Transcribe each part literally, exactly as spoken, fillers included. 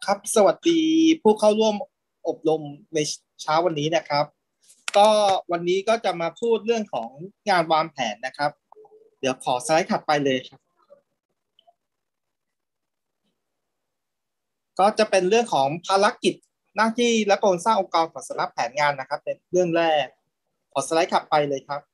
ครับสวัสดีผู้เข้าร่วมอบรมในเช้าวันนี้นะครับก็วันนี้ก็จะมาพูดเรื่องของงานวางแผนนะครับเดี๋ยวขอสไลด์ถัดไปเลยครับก็จะเป็นเรื่องของภารกิจหน้าที่และโครงสร้างองค์กรของสำนักแผนงานนะครับเป็นเรื่องแรกขอสไลด์ถัดไปเลยครับ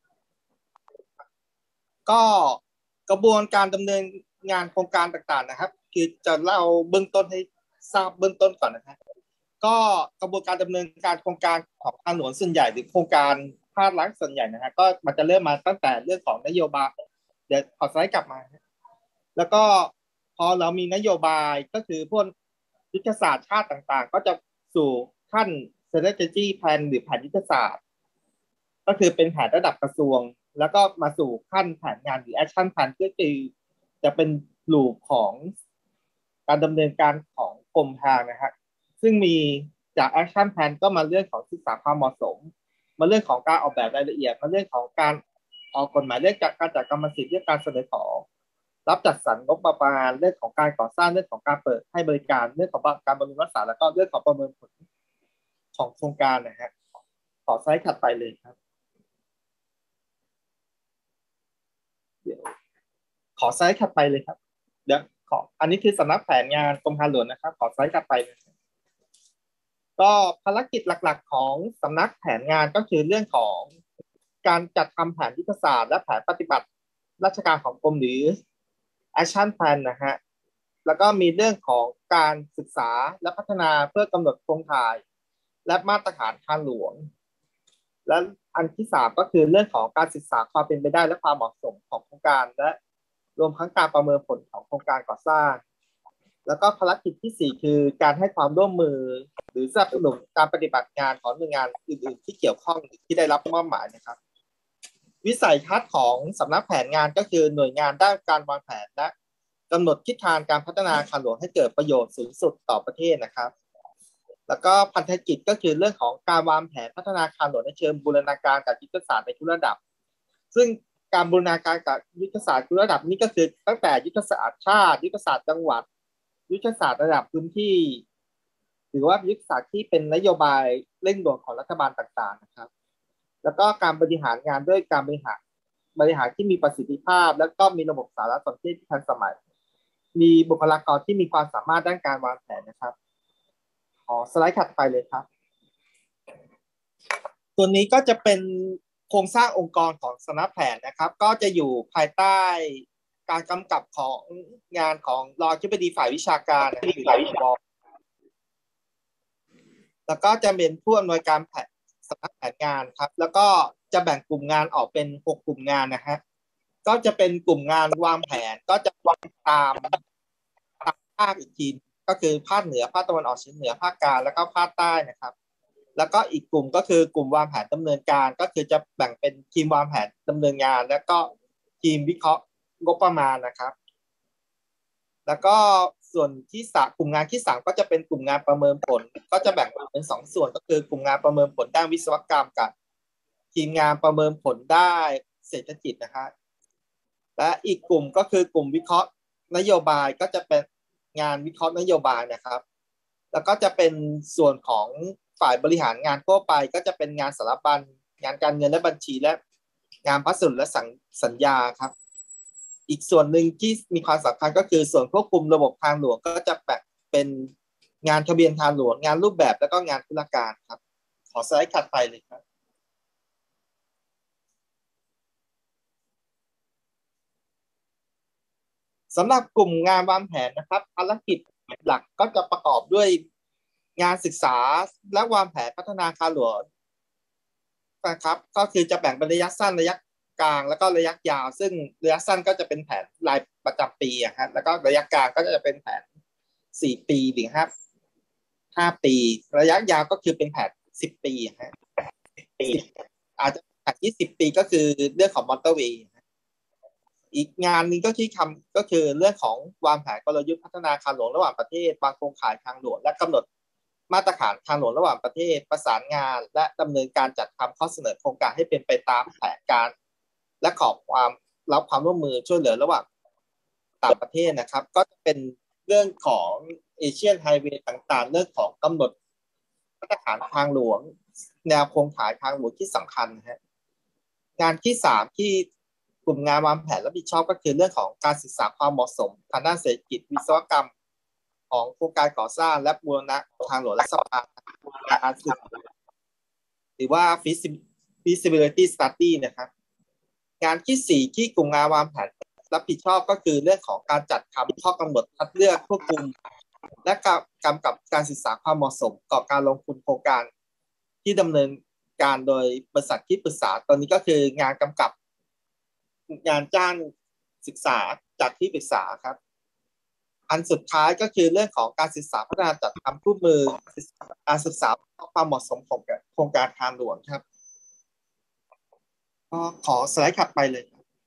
ก็กระบวนการดำเนินงานโครงการต่างๆนะครับคือจะเล่าเบื้องต้นให้ทราบเบื้องต้นก่อนนะครับก็กระบวนการดำเนินการโครงการของทางหลวงส่วนใหญ่หรือโครงการภาครัฐส่วนใหญ่นะฮะก็มันจะเริ่มมาตั้งแต่เรื่องของนโยบายเดี๋ยวขอสไลด์กลับมาแล้วก็พอเรามีนโยบายก็คือพวกยุทธศาสตร์ชาติต่างๆก็จะสู่ขั้น strategy plan หรือแผนยุทธศาสตร์ก็คือเป็นแผนระดับกระทรวงแล้วก็มาสู่ขั้นแผนงานหรือ action plan ก็คือจะเป็นลูปของการดำเนินการของกรมทางนะฮะซึ่งมีจาก action plan ก็มาเรื่องของศึกษาความเหมาะสมมาเรื่องของการออกแบบรายละเอียดมาเรื่องของการออกกฎหมายเรื่องการจัดกรรมสิทธิ์เรื่องการเสนอขอรับจัดสรรงบประมาณเรื่องของการก่อสร้างเรื่องของการเปิดให้บริการเรื่องของการบำรุงรักษาแล้วก็เรื่องของประเมินผลของโครงการนะฮะขอสไลด์ถัดไปเลยครับเดี๋ยวขอสไลด์ถัดไปเลยครับเดี๋ยวขออันนี้คือสำนักแผนงานกรมทางหลวงนะครับขอสไลด์ถัดไปเลยก็ภารกิจหลักๆของสำนักแผนงานก็คือเรื่องของการจัดทำแผนยุทธศาสตร์และแผนปฏิบัติราชการของกรมหรือ action plan นะฮะแล้วก็มีเรื่องของการศึกษาและพัฒนาเพื่อกำหนดโครงข่ายและมาตรฐานทางหลวงและอันที่สามก็คือเรื่องของการศึกษาความเป็นไปได้และความเหมาะสมของโครงการและรวมทั้งการประเมินผลของโครงการก่อสร้างแล้วก็ภารกิจที่สี่คือการให้ความร่วมมือหรือสนับสนุนการปฏิบัติงานของหน่วยงานอื่นๆที่เกี่ยวข้องที่ได้รับมอบหมายนะครับวิสัยทัศน์ของสำนักแผนงานก็คือหน่วยงานด้านการวางแผนและกำหนดทิศทางการพัฒนาทางหลวงให้เกิดประโยชน์สูงสุดต่อประเทศนะครับแล้วก็พันธกิจก็คือเรื่องของการวางแผนพัฒนาทางหลวงในเชิงบูรณาการกับยุทธศาสตร์ในทุกระดับซึ่งการบูรณาการกับยุทธศาสตร์ทุกระดับนี้ก็คือตั้งแต่ยุทธศาสตร์ชาติยุทธศาสตร์จังหวัดยุทธศาสตร์ระดับพื้นที่หรือว่ายุทธศาสตร์ที่เป็นนโยบายเร่งด่วนของรัฐบาลต่างๆนะครับแล้วก็การบริหารงานด้วยการบริหารบริหารที่มีประสิทธิภาพแล้วก็มีระบบสารสนเทศที่ทันสมัยมีบุคลากรที่มีความสามารถด้านการวางแผนนะครับขอสไลด์ถัดไปเลยครับตัวนี้ก็จะเป็นโครงสร้างองค์กรของสำนักแผนนะครับก็จะอยู่ภายใต้การกำกับของงานของรองอธิบดีฝ่ายวิชาการหรือรองผบแล้วก็จะเป็นผู้อำนวยการแผนสำนักแผนงานครับแล้วก็จะแบ่งกลุ่มงานออกเป็นหกกลุ่มงานนะฮะก็จะเป็นกลุ่มงานวางแผนก็จะวางตามตามภาคอีกทีก็คือภาคเหนือภาคตะวันออกเฉียงเหนือภาคกลางแล้วก็ภาคใต้นะครับแล้วก็อีกกลุ่มก็คือกลุ่มวางแผนดำเนินการก็คือจะแบ่งเป็นทีมวางแผนดำเนินงานแล้วก็ทีมวิเคราะห์งบประมาณนะครับแล้วก็ส่วนที่สามกลุ่มงานที่สามก็จะเป็นกลุ่มงานประเมินผลก็จะแบ่งเป็นสองส่วนก็คือกลุ่มงานประเมินผลด้านวิศวกรรมกับทีมงานประเมินผลได้เศรษฐกิจนะครับและอีกกลุ่มก็คือกลุ่มวิเคราะห์นโยบายก็จะเป็นงานวิเคราะห์นโยบายนะครับแล้วก็จะเป็นส่วนของฝ่ายบริหารงานทั่วไปก็จะเป็นงานสารบัญงานการเงินและบัญชีและงานพัสดุและสัญญาครับอีกส่วนหนึ่งที่มีความสำคัญก็คือส่วนควบคุมระบบทางหลวงก็จะแบ่งเป็นงานทะเบียนทางหลวงงานรูปแบบแล้วก็งานธุรการครับขอสไลด์ถัดไปเลยครับสำหรับกลุ่มงานวางแผนนะครับภารกิจหลักก็จะประกอบด้วยงานศึกษาและวางแผนพัฒนาทางหลวงนะครับก็คือจะแบ่งเป็นระยะสั้นระยะกลางแล้วก็ระยะยาวซึ่งระยะสั้นก็จะเป็นแผนรายประจำปีครับแล้วก็ระยะกลางก็จะเป็นแผนสี่ปีหรือห้าห้าปีระยะยาวก็คือเป็นแผนสิบปีฮะปีอาจจะแผนยี่สิบปีก็คือเรื่องของมอเตอร์เวย์อีกงานนึงก็ที่ทำก็คือเรื่องของวางแผนกลยุทธ์พัฒนาทางหลวงระหว่างประเทศวางโครงข่ายทางหลวงและกำหนดมาตรฐานทางหลวงระหว่างประเทศประสานงานและดำเนินการจัดทำข้อเสนอโครงการให้เป็นไปตามแผนการและขอความรับความร่วมมือช่วยเหลือระหว่างต่างประเทศนะครับก็จะเป็นเรื่รื่องของเอเชียนไฮเวย์ต่างๆเรื่องของกำหนดมาตรฐานทางหลวงแนวโครงข่ายทางหลวงที่สำคัญนะฮะงานที่สามที่กลุ่มงานวางแผนรับผิดชอบก็คือเรื่องของการศึกษาความเหมาะสมทางด้านเศรษฐกิจวิศวกรรมของโครงการก่อสร้างและบูรณะทางหลวงและสะพานการศึกหรือว่า feasibility study นะครับงานที่สี่ที่กลุ่มงานวางแผนรับผิดชอบก็คือเรื่องของการจัดทำข้อกำหนดคัดเลือกควบคุมและกำกับการศึกษาความเหมาะสมต่อการลงทุนโครงการที่ดำเนินการโดยบริษัทที่ปรึกษาตอนนี้ก็คืองานกำกับงานจ้างศึกษาจากที่ปรึกษาครับอันสุดท้ายก็คือเรื่องของการศึกษาพัฒนาจัดทำคู่มือการศึกษาความเหมาะสมของโครงการทางหลวงครับก็ขอสไลด์ถัดไปเลย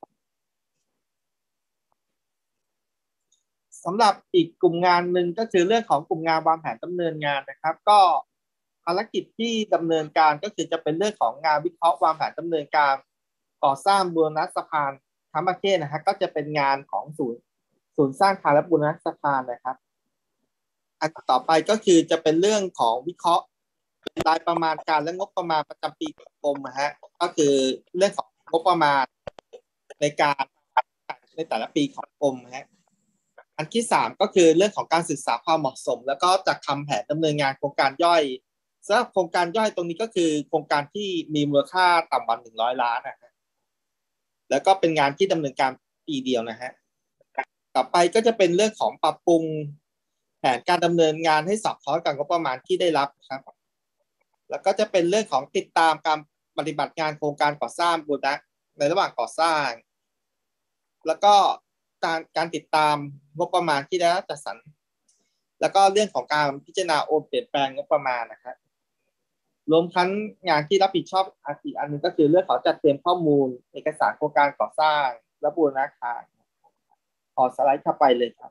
สำหรับอีกกลุ่มงานหนึ่งก็คือเรื่องของกลุ่มงานวางแผนดำเนินงานนะครับก็ภารกิจที่ดำเนินการก็คือจะเป็นเรื่องของงานวิเคราะห์วางแผนดำเนินการก่อสร้างบูรณะสะพานทั้งประเทศนะฮะก็จะเป็นงานของศูนย์ศูนย์สร้างอาคารและบูรณะสะพานนะครับอันต่อไปก็คือจะเป็นเรื่องของวิเคราะห์รายประมาณการและงบประมาณประจำปีของกรมนะฮะก็คือเรื่องของงบประมาณในการในแต่ละปีของกรมนะฮะอันที่สามก็คือเรื่องของการศึกษาความเหมาะสมแล้วก็จัดทำแผนดำเนินงานโครงการย่อยสำหรับโครงการย่อยตรงนี้ก็คือโครงการที่มีมูลค่าต่ำกว่าหนึ่งร้อยล้านนะฮะแล้วก็เป็นงานที่ดำเนินการปีเดียวนะฮะต่อไปก็จะเป็นเรื่องของปรับปรุงแผนการดำเนินงานให้สอดคล้องกับงบประมาณที่ได้รับครับแล้วก็จะเป็นเรื่องของติดตามการปฏิบัติงานโครงการก่อสร้างบูรณะในระหว่างก่อสร้างแล้วก็การการติดตามงบประมาณที่ได้รับจัดสรรแล้วก็เรื่องของการพิจารณาโอนเปลี่ยนแปลงงบประมาณนะครับรวมทั้งงานที่รับผิดชอบอีกอันนึงก็คือเรื่องของจัดเตรียมข้อมูลเอกสารโครงการก่อสร้างและบูรณะอาคารขอสไลด์เข้าไปเลยครับ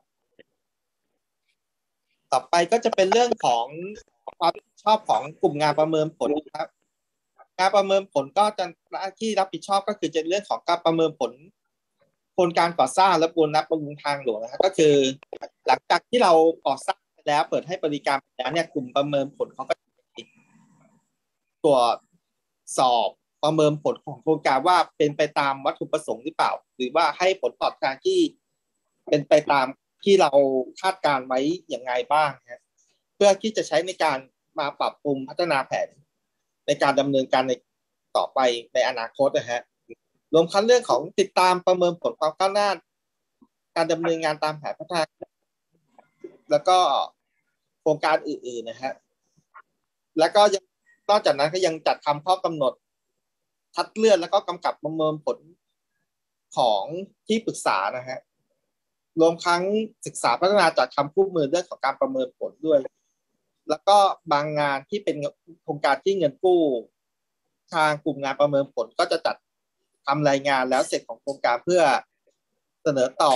ต่อไปก็จะเป็นเรื่องของความรับผิดชอบของกลุ่มงานประเมินผลครับงานประเมินผลก็จะหน้าที่รับผิดชอบก็คือจะเรื่องของการประเมินผลโครงการก่อสร้างและบูรณะบำรุงทางหลวงนะครับก็คือหลังจากที่เราก่อสร้างไปแล้วเปิดให้บริการไปแล้วเนี่ยกลุ่มประเมินผลเขาก็ตรวจสอบประเมินผลของโครงการว่าเป็นไปตามวัตถุประสงค์หรือเปล่าหรือว่าให้ผลตอบแทนที่เป็นไปตามที่เราคาดการไว้อย่างไรบ้างนะเพื่อที่จะใช้ในการมาปรับปรุงพัฒนาแผนในการดำเนินการในต่อไปในอนาคตนะฮะรวมทั้งเรื่องของติดตามประเมินผลความก้าวหน้าการดำเนินงานตามแผนพัฒนาแล้วก็โครงการอื่นๆนะฮะแล้วก็ยังนอกจากนั้นก็ยังจัดทำข้อกำหนดคัดเลือกแล้วก็กำกับประเมินผลของที่ปรึกษานะฮะรวมทั้งศึกษาพัฒนาจัดทำคู่มือเรื่องของการประเมินผลด้วยแล้วก็บางงานที่เป็นโครงการที่เงินกู้ทางกลุ่มงานประเมินผลก็จะจัดทำรายงานแล้วเสร็จของโครงการเพื่อเสนอต่อ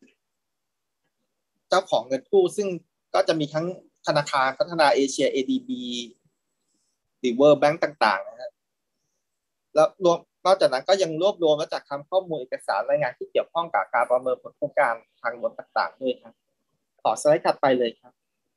เจ้าของเงินกู้ซึ่งก็จะมีทั้งธนาคารพัฒนาเอเชีย เอ ดี บี หรือ World Bank ต่างๆนะฮะแล้วรวมนอกจากนั้นก็ยังรวบรวมและจัดทำข้อมูลเอกสารรายงานที่เกี่ยวข้องกับการประเมินผลโครงการทางหลวงต่างๆด้วยครับขอสไลด์ถัดไปเลยครับ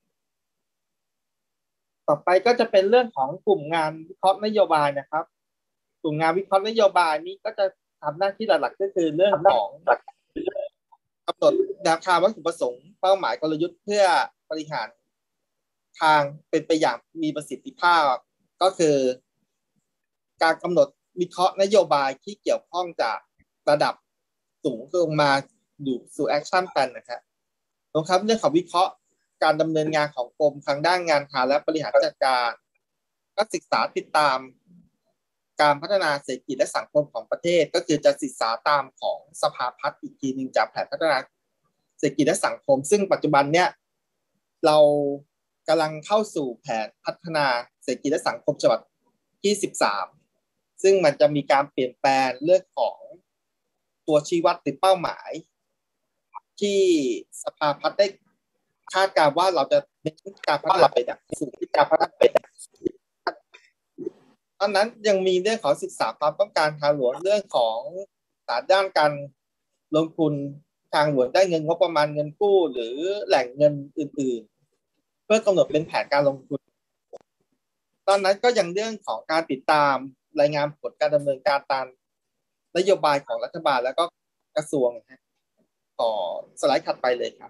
ต่อไปก็จะเป็นเรื่องของกลุ่มงานวิเคราะห์นโยบายนะครับกลุ่มงานวิเคราะห์นโยบายนี้ก็จะทำหน้าที่หลักๆก็คือเรื่องของกำหนดแนวทางวัตถุประสงค์เป้าหมายกลยุทธ์เพื่อบริหารทางเป็นไปอย่างมีประสิทธิภาพก็คือการกำหนดวิเคราะห์นโยบายที่เกี่ยวข้องจากระดับสูงลงมาอยู่สู่แอคชั่นแพลนนะครับรวมทั้งเรื่องของวิเคราะห์การดำเนินงานของกรมทางด้านงานค้าและบริหารจัดการก็ศึกษาติดตามการพัฒนาเศรษฐกิจและสังคมของประเทศก็คือจะศึกษาตามของสภาพัฒน์อีกทีหนึ่งจากแผนพัฒนาเศรษฐกิจและสังคมซึ่งปัจจุบันเนี้ยเรากำลังเข้าสู่แผนพัฒนาเศรษฐกิจและสังคมฉบับที่สิบสามซึ่งมันจะมีการเปลี่ยนแปลงเรื่องของตัวชี้วัดหรือเป้าหมายที่สภาพัฒน์ได้คาดการณ์ว่าเราจะเน้นการพัฒนาไปสู่ที่การพัฒนาไปตอนนั้นยังมีเรื่องของศึกษาความต้องการทางหลวงเรื่องของศาสตร์ด้านการลงทุนทางหลวงได้เงินงบประมาณเงินกู้หรือแหล่งเงินอื่นๆเพื่อกำหนดเป็นแผนการลงทุนตอนนั้นก็ยังเรื่องของการติดตามรายงานผลการดำเนินการตามนโยบายของรัฐบาลแล้วก็กระทรวงนะต่อสไลด์ถัดไปเลยครับ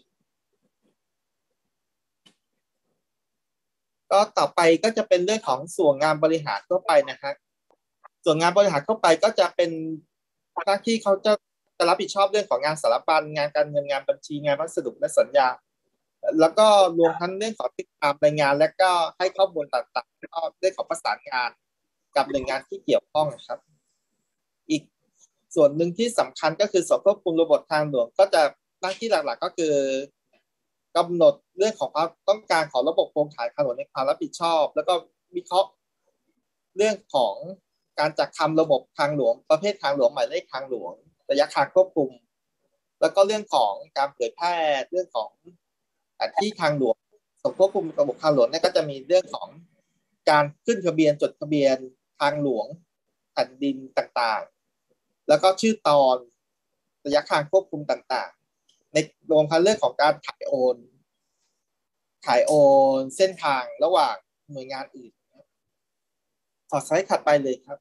ก็ต่อไปก็จะเป็นเรื่องของส่วนงานบริหารทั่วไปนะครับส่วนงานบริหารทั่วไปก็จะเป็นหน้าที่เขาจะจะรับผิดชอบเรื่องของงานสารบัญงานการเงินงานบัญชีงานพัสดุและสัญญาแล้วก็รวมทั้งเรื่องของติดตามรายงานและก็ให้ข้อมูลต่างๆก็เรื่องของประสานงานกับหน่วยงานที่เกี่ยวข้องครับอีกส่วนหนึ่งที่สำคัญก็คือส่วนควบคุมระบบทางหลวงก็จะหน้าที่หลักๆก็คือกำหนดเรื่องของความต้องการของระบบโครงข่ายถนนในความรับผิดชอบแล้วก็วิเคราะห์เรื่องของการจัดทำระบบทางหลวงประเภททางหลวงหมายเลขทางหลวงระยะทางควบคุมแล้วก็เรื่องของการเผยแพร่เรื่องของที่ทางหลวงส่วนควบคุมระบบทางหลวงเนี่ยก็จะมีเรื่องของการขึ้นทะเบียนจดทะเบียนทางหลวงแผ่นดินต่างๆแล้วก็ชื่อตอนระยะทางควบคุมต่างๆในรวมทั้งเรื่องของการถ่ายโอนถ่ายโอนเส้นทางระหว่างหน่วยงานอื่นขอสไลด์ถัดไปเลยครับ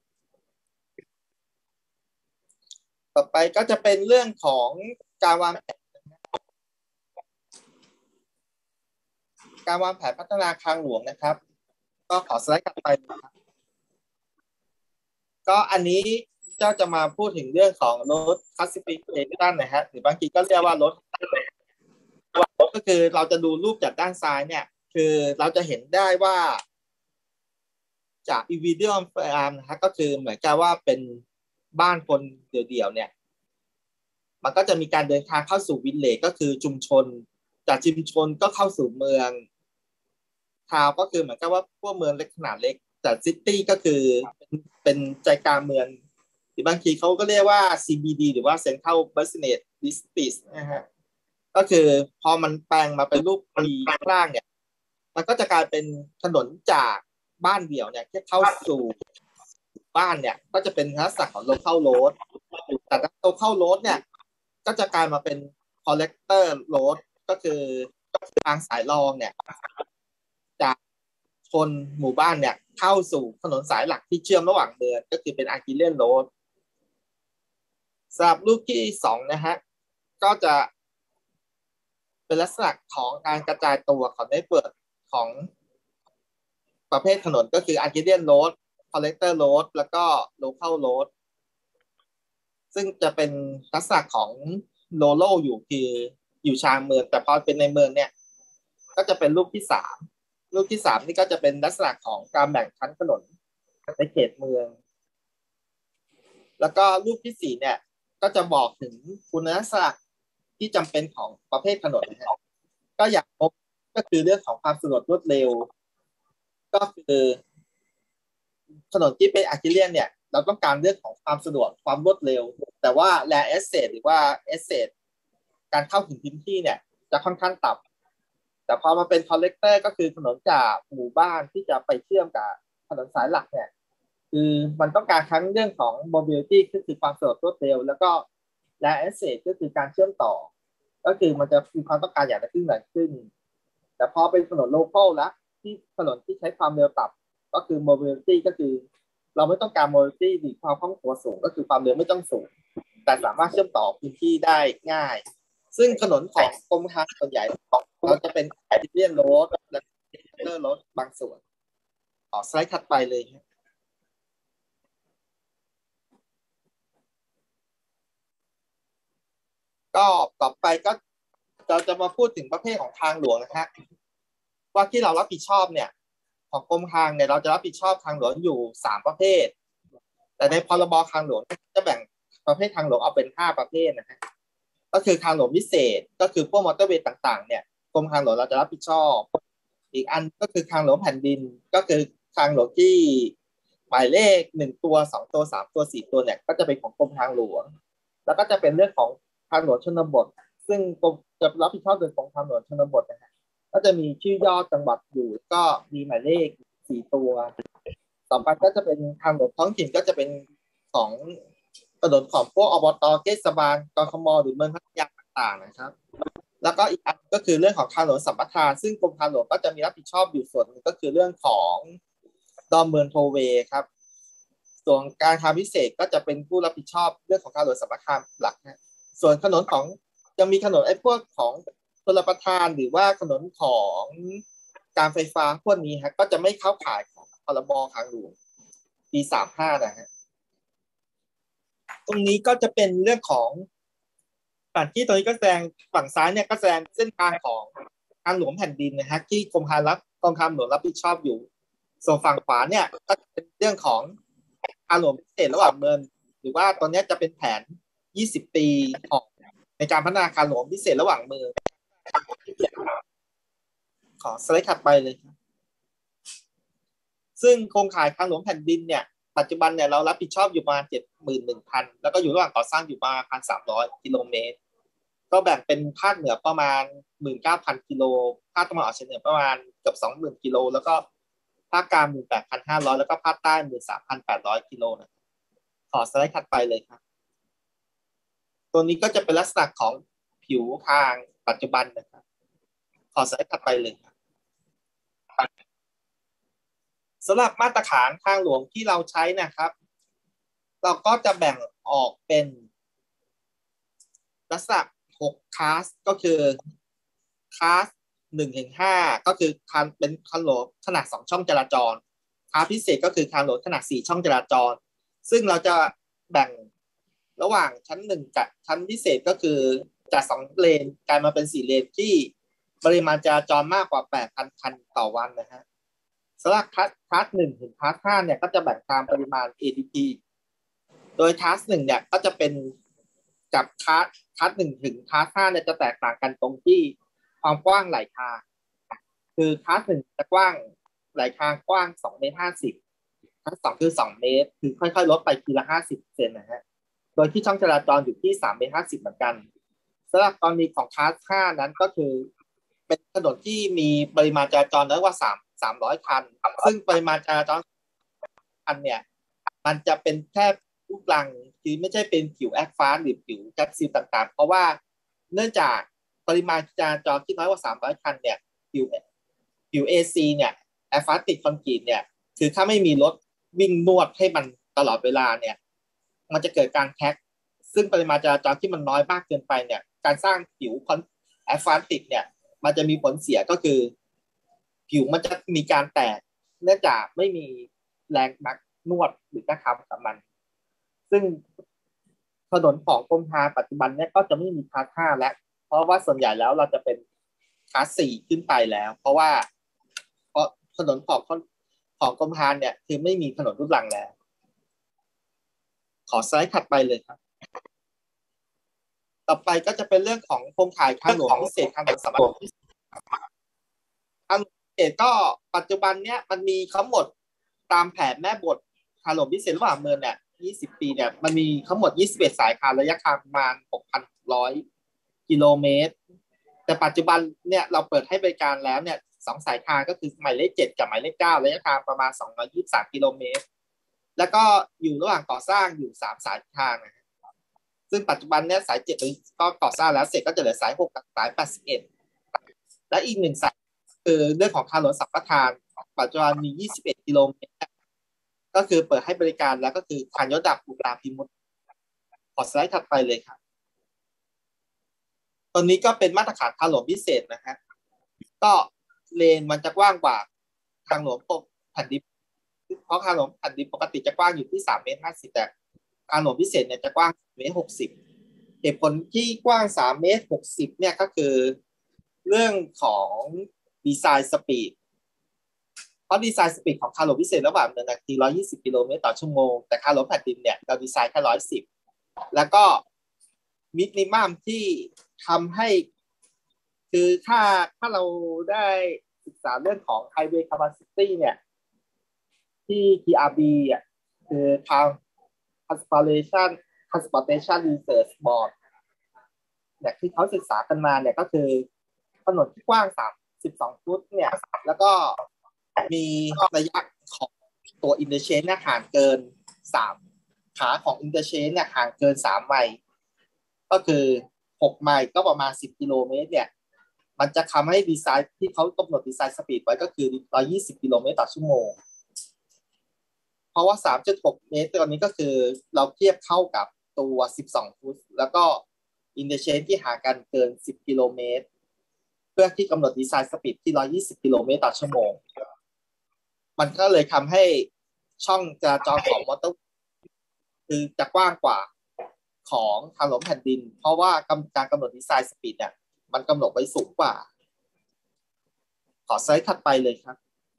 ต่อไปก็จะเป็นเรื่องของการวางแผนการวางแผนพัฒนาทางหลวงนะครับก็ขอสไลด์ถัดไปนะครับก็อันนี้เจ้าจะมาพูดถึงเรื่องของรถ classification นะฮะหรือบางทีก็เรียกว่ารถก็คือเราจะดูรูปจากด้านซ้ายเนี่ยคือเราจะเห็นได้ว่าจาก individual farm นะฮะก็คือเหมือนกับว่าเป็นบ้านคนเดี่ยวๆเนี่ยมันก็จะมีการเดินทางเข้าสู่วิลเลจก็คือชุมชนจากชุมชนก็เข้าสู่เมืองทาวน์ก็คือเหมือนกับว่าพวกเมืองเล็กขนาดเล็กแต่ซิตี้ก็คือเป็นเป็นใจกลางเมืองหรือบางทีเขาก็เรียกว่า ซี บี ดี หรือว่า Central Business District นะฮะก็คือพอมันแปลงมาเป็นรูปปีข้างล่างเนี่ยมันก็จะกลายเป็นถนนจากบ้านเดี่ยวเนี่ยที่เข้าสู่บ้านเนี่ยก็จะเป็นลักษณะของ local road แต่ local road เนี่ยก็จะกลายมาเป็น collector road ก็คือทางสายรองเนี่ยจากชนหมู่บ้านเนี่ยเข้าสู่ถนนสายหลักที่เชื่อมระหว่างเมืองก็คือเป็น arterial road สำหรับรูปที่สองนะฮะก็จะเป็นลักษณะของการกระจายตัวของเน็ตเวิร์กของประเภทถนนก็คือ arterial road collector road แล้วก็ local road ซึ่งจะเป็นลักษณะของโลโลอยู่คืออยู่ชานเมืองแต่พอเป็นในเมืองเนี่ยก็จะเป็นรูปที่สามรูปที่สามนี่ก็จะเป็นลักษณะของการแบ่งชั้นถนนในเขตเมืองแล้วก็รูปที่สี่เนี่ยก็จะบอกถึงคุณลักษณะที่จำเป็นของประเภทถนนนะฮะก็อย่างพบก็คือเรื่องของความสะดวกรวดเร็วก็คือถนนที่เป็นอาร์เทียนเนี่ยเราต้องการเรื่องของความสะดวกความรวดเร็วแต่ว่าแลเอสเซทหรือว่าเอสเซทการเข้าถึงพื้นที่เนี่ยจะค่อนข้างต่ำแต่พอมาเป็นคอลเลกเตอร์ก็คือถนนจากหมู่บ้านที่จะไปเชื่อมกับถนนสายหลักเนี่ยคือมันต้องการทั้งเรื่องของ mobility ก็คือความสะดวกรวดเร็วแล้วก็และเอสเซทก็คือการเชื่อมต่อก็คือมันจะมีความต้องการอย่างละครึ่งหลายครึ่งแต่พอเป็นถนนโลคอลแล้วที่ถนนที่ใช้ความเร็วต่ำก็คือ mobility ก็คือเราไม่ต้องการ mobility หรือความคล่องตัวสูงก็คือความเร็วไม่ต้องสูงแต่สามารถเชื่อมต่อพื้นที่ได้ง่ายซึ่งถนนของกรมทางส่วนใหญ่เราจะเป็นแอร์เรียนโรดและเลอร์โรดบางส่วนขอสไลด์ถัดไปเลยก็ต่อไปก็เราจะมาพูดถึงประเภทของทางหลวงนะฮะว่าที่เรารับผิดชอบเนี่ยของกรมทางเนี่ยเราจะรับผิดชอบทางหลวงอยู่สามประเภทแต่ในพรบทางหลวงจะแบ่งประเภททางหลวงออกเป็นห้าประเภทนะฮะก็คือทางหลวงพิเศษก็คือพวกมอเตอร์เวย์ต่างๆเนี่ยกรมทางหลวงเราจะรับผิดชอบอีกอันก็คือทางหลวงแผ่นดินก็คือทางหลวงที่หมายเลขหนึ่งตัวสองตัวสามตัวสี่ตัวเนี่ยก็จะเป็นของกรมทางหลวงแล้วก็จะเป็นเรื่องของทางหลวงชนบทซึ่งกรมจะรับผิดชอบโดยกรมทางหลวงชนบทนะฮะก็จะมีชื่อยอดจังหวัดอยู่ก็มีหมายเลขสี่ตัวต่อไปก็จะเป็นทางหลวงท้องถิ่นก็จะเป็นของถนนของพวกอบต.เทศบาลกทม.หรือเมืองพัทยาต่างๆนะครับแล้วก็อีกอันก็คือเรื่องของทางหลวงสัมปทานซึ่งกรมทางหลวงก็จะมีรับผิดชอบอยู่ส่วนนึงก็คือเรื่องของดอนเมืองโทเวย์ครับส่วนการทางพิเศษก็จะเป็นผู้รับผิดชอบเรื่องของทางหลวงสัมปทานหลักนะส่วนถนนของจะมีถนนไอ้พวกของชลประทานหรือว่าถนนของการไฟฟ้าพวกนี้ฮะก็จะไม่เข้าข่ายของพรบทางหลวงปีสามห้านะฮะตรงนี้ก็จะเป็นเรื่องของฝั่งที่ตรงนี้ก็แสดงฝั่งซ้ายเนี่ยก็แสดงเส้นทางของทางหลวงแผ่นดินนะฮะที่กรมทางรับกรมทางหลวงรับผิดชอบอยู่ส่วนฝั่งขวาเนี่ยก็เป็นเรื่องของทางหลวงพิเศษระหว่างเมืองหรือว่าตอนนี้จะเป็นแผนยี่สิบปีของในการพัฒนาทางหลวงพิเศษระหว่างเมืองขอสไลด์ถัดไปเลยครับซึ่งโครงข่ายทางหลวงแผ่นดินเนี่ยปัจจุบันเนี่ยเรารับผิดชอบอยู่ประมาณเจ็ดหมื่นหนึ่งพันแล้วก็อยู่ระหว่างก่อสร้างอยู่ประมาณพันสามร้อยกิโลเมตรก็แบ่งเป็นภาคเหนือประมาณหมื่นเก้าพันกิโลภาคตะวันออกเฉียงเหนือประมาณเกือบสองหมื่นกิโลแล้วก็ภาคกลางหมื่นแปดพันห้าร้อยแล้วก็ภาคใต้หมื่นสามพันแปดร้อยกิโลนะขอสไลด์ถัดไปเลยครับตัวนี้ก็จะเป็นลักษณะของผิวทางปัจจุบันนะครับขอสไลด์ถัดไปเลยครับสำหรับมาตรฐานทางหลวงที่เราใช้นะครับเราก็จะแบ่งออกเป็นลักษณะหกคลาสก็คือคลาสหนึ่งถึงห้าก็คือคันเป็นคันหลวงขนาดสองช่องจราจรคลาสพิเศษก็คือคันหลวงขนาดสี่ช่องจราจรซึ่งเราจะแบ่งระหว่างชั้นหนึ่งกับชั้นพิเศษก็คือจากสองเลนกลายมาเป็นสี่เลนที่ปริมาณจราจรมากกว่า แปดพัน คันต่อวันนะฮะสำหรับคลาสคลาสหนึ่งถึงคลาสห้าเนี่ยก็จะแบ่งตามปริมาณ เอ ดี พี โดยคลาสหนึ่งเนี่ยก็จะเป็นกับคลาสคลาสหนึ่งถึงคลาสห้าเนี่ยจะแตกต่างกันตรงที่ความกว้างไหลทางคือคลาสหนึ่งจะกว้างไหลทางกว้างสองเมตรห้าสิบคลาสสองคือสองเมตรคือค่อยๆลดไปทีละห้าสิบเซนนะฮะโดยที่ช่องจราจรอยู่ที่สามเมตรห้าสิบเหมือนกันสำหรับกรณีของคลาสห้านั้นก็คือเป็นถนนที่มีปริมาณจราจรน้อยกว่าสาม สามร้อยคันซึ่งปริมาณจราจรคันเนี่ยมันจะเป็นแค่รูปรังคือไม่ใช่เป็นผิวแอสฟัลต์หรือผิวแจ็คซิลต่างๆเพราะว่าเนื่องจากปริมาณจราจรที่น้อยกว่าสามร้อยคันเนี่ยผิวผิว เอ ซี เนี่ยแอสฟัลต์ติดคอนกรีตเนี่ยคือถ้าไม่มีรถวิ่งนวดให้มันตลอดเวลาเนี่ยมันจะเกิดการแท็กซึ่งปริมาณจราจรที่มันน้อยมากเกินไปเนี่ยการสร้างผิวแอสฟัลต์ติดเนี่ยมันจะมีผลเสียก็คือผิวมันจะมีการแตกเนื่องจากไม่มีแรงมักนวดหรือกระทำกับมันซึ่งถนนของกรมทางปัจจุบันเนี่ยก็จะไม่มีคลาสห้าแล้วเพราะว่าส่วนใหญ่แล้วเราจะเป็นคลาสสี่ขึ้นไปแล้วเพราะว่าเพราะถนนของของกรมทางเนี่ยคือไม่มีถนนรูปรังแล้วขอสไลด์ถัดไปเลยครับต่อไปก็จะเป็นเรื่องของโครงข่ายทางหลวงพิเศษทางหลวงสำหรับทางพิเศษก็ปัจจุบันเนี้ยมันมีทั้งหมดตามแผนแม่บททางหลวงพิเศษระหว่างเมืองเนี่ยยี่สิบปีเนี่ยมันมีทั้งหมดยี่สิบเอ็ดสายทางระยะทางประมาณ หกพันหกร้อย กิโลเมตรแต่ปัจจุบันเนี่ยเราเปิดให้บริการแล้วเนี่ยสองสายทางก็คือหมายเลขเจ็ดกับหมายเลขเก้าระยะทางประมาณสองร้อยยี่สิบสามกิโลเมตรแล้วก็อยู่ระหว่างก่อสร้างอยู่สามสายทางนะซึ่งปัจจุบันเนี่ยสายเจ็ดก็ก่อสร้างแล้วเสร็จก็จะเหลือสายหกกับสายแปดสิบเอ็ดและอีกหนึ่งสายคือเรื่องของทางหลวงสัมปทานปัจจุบันมียี่สิบเอ็ดกิโลเมตรก็คือเปิดให้บริการแล้วก็คือทางยศดับอุตราพิมุตขอสไลด์ถัดไปเลยครับตอนนี้ก็เป็นมาตรฐานทางหลวงพิเศษนะฮะก็เลนมันจะกว้างกว่าทางหลวงแผ่นดินเพราะทางหลวงแผ่นดินปกติจะกว้างอยู่ที่สามเมตรห้าสิบแต่ทางหลวงพิเศษเนี่ยจะกว้างสามเมตรหกสิบเหตุผลที่กว้างสามเมตรหกสิบเนี่ยก็คือเรื่องของดีไซน์สปีดเพราะดีไซน์สปีดของทางหลวงพิเศษระหว่างเมืองนาทีหนึ่งร้อยยี่สิบกิโลเมตรต่อชั่วโมงแต่ทางหลวงแผ่นดินเนี่ยเราดีไซน์แค่หนึ่งร้อยสิบแล้วก็มินิมัมที่ทำให้คือถ้าถ้าเราได้ศึกษาเรื่องของ Highway Capacity เนี่ยที่ ที อาร์ บี อ่ะคือทาง Transportation Transportation Research Board เนี่ยที่เขาศึกษากันมาเนี่ยก็คือถนนที่กว้างสามสิบสองฟุตเนี่ยแล้วก็มีระยะของตัว interchange ห่างเกินสามขาของอินเตอร์เชนเนี่ยห่างเกินสามไมล์ก็คือหกไมล์ก็ประมาณสิบกิโลเมตรเนี่ยมันจะทำให้ดีไซน์ที่เขากำหนดดีไซน์สปีดไว้ก็คือหนึ่งร้อยยี่สิบกิโลเมตรต่อชั่วโมงเพราะว่า สามจุดหก เมตรตอนนี้ก็คือเราเทียบเท่ากับตัวสิบสองฟุตแล้วก็อินเตอร์เชนที่ห่างกันเกินสิบกิโลเมตรเพื่อที่กำหนดดีไซน์สปีดที่หนึ่งร้อยยี่สิบกิโลเมตรต่อชั่วโมงมันก็เลยทำให้ช่องจราจรของมอเตอร์คือจะกว้างกว่าของทางหลวงแผ่นดินเพราะว่าการกำหนดดีไซน์สปีดเนี่ยมันกำหนดไว้สูงกว่าขอไซส์ถัดไปเลยครับ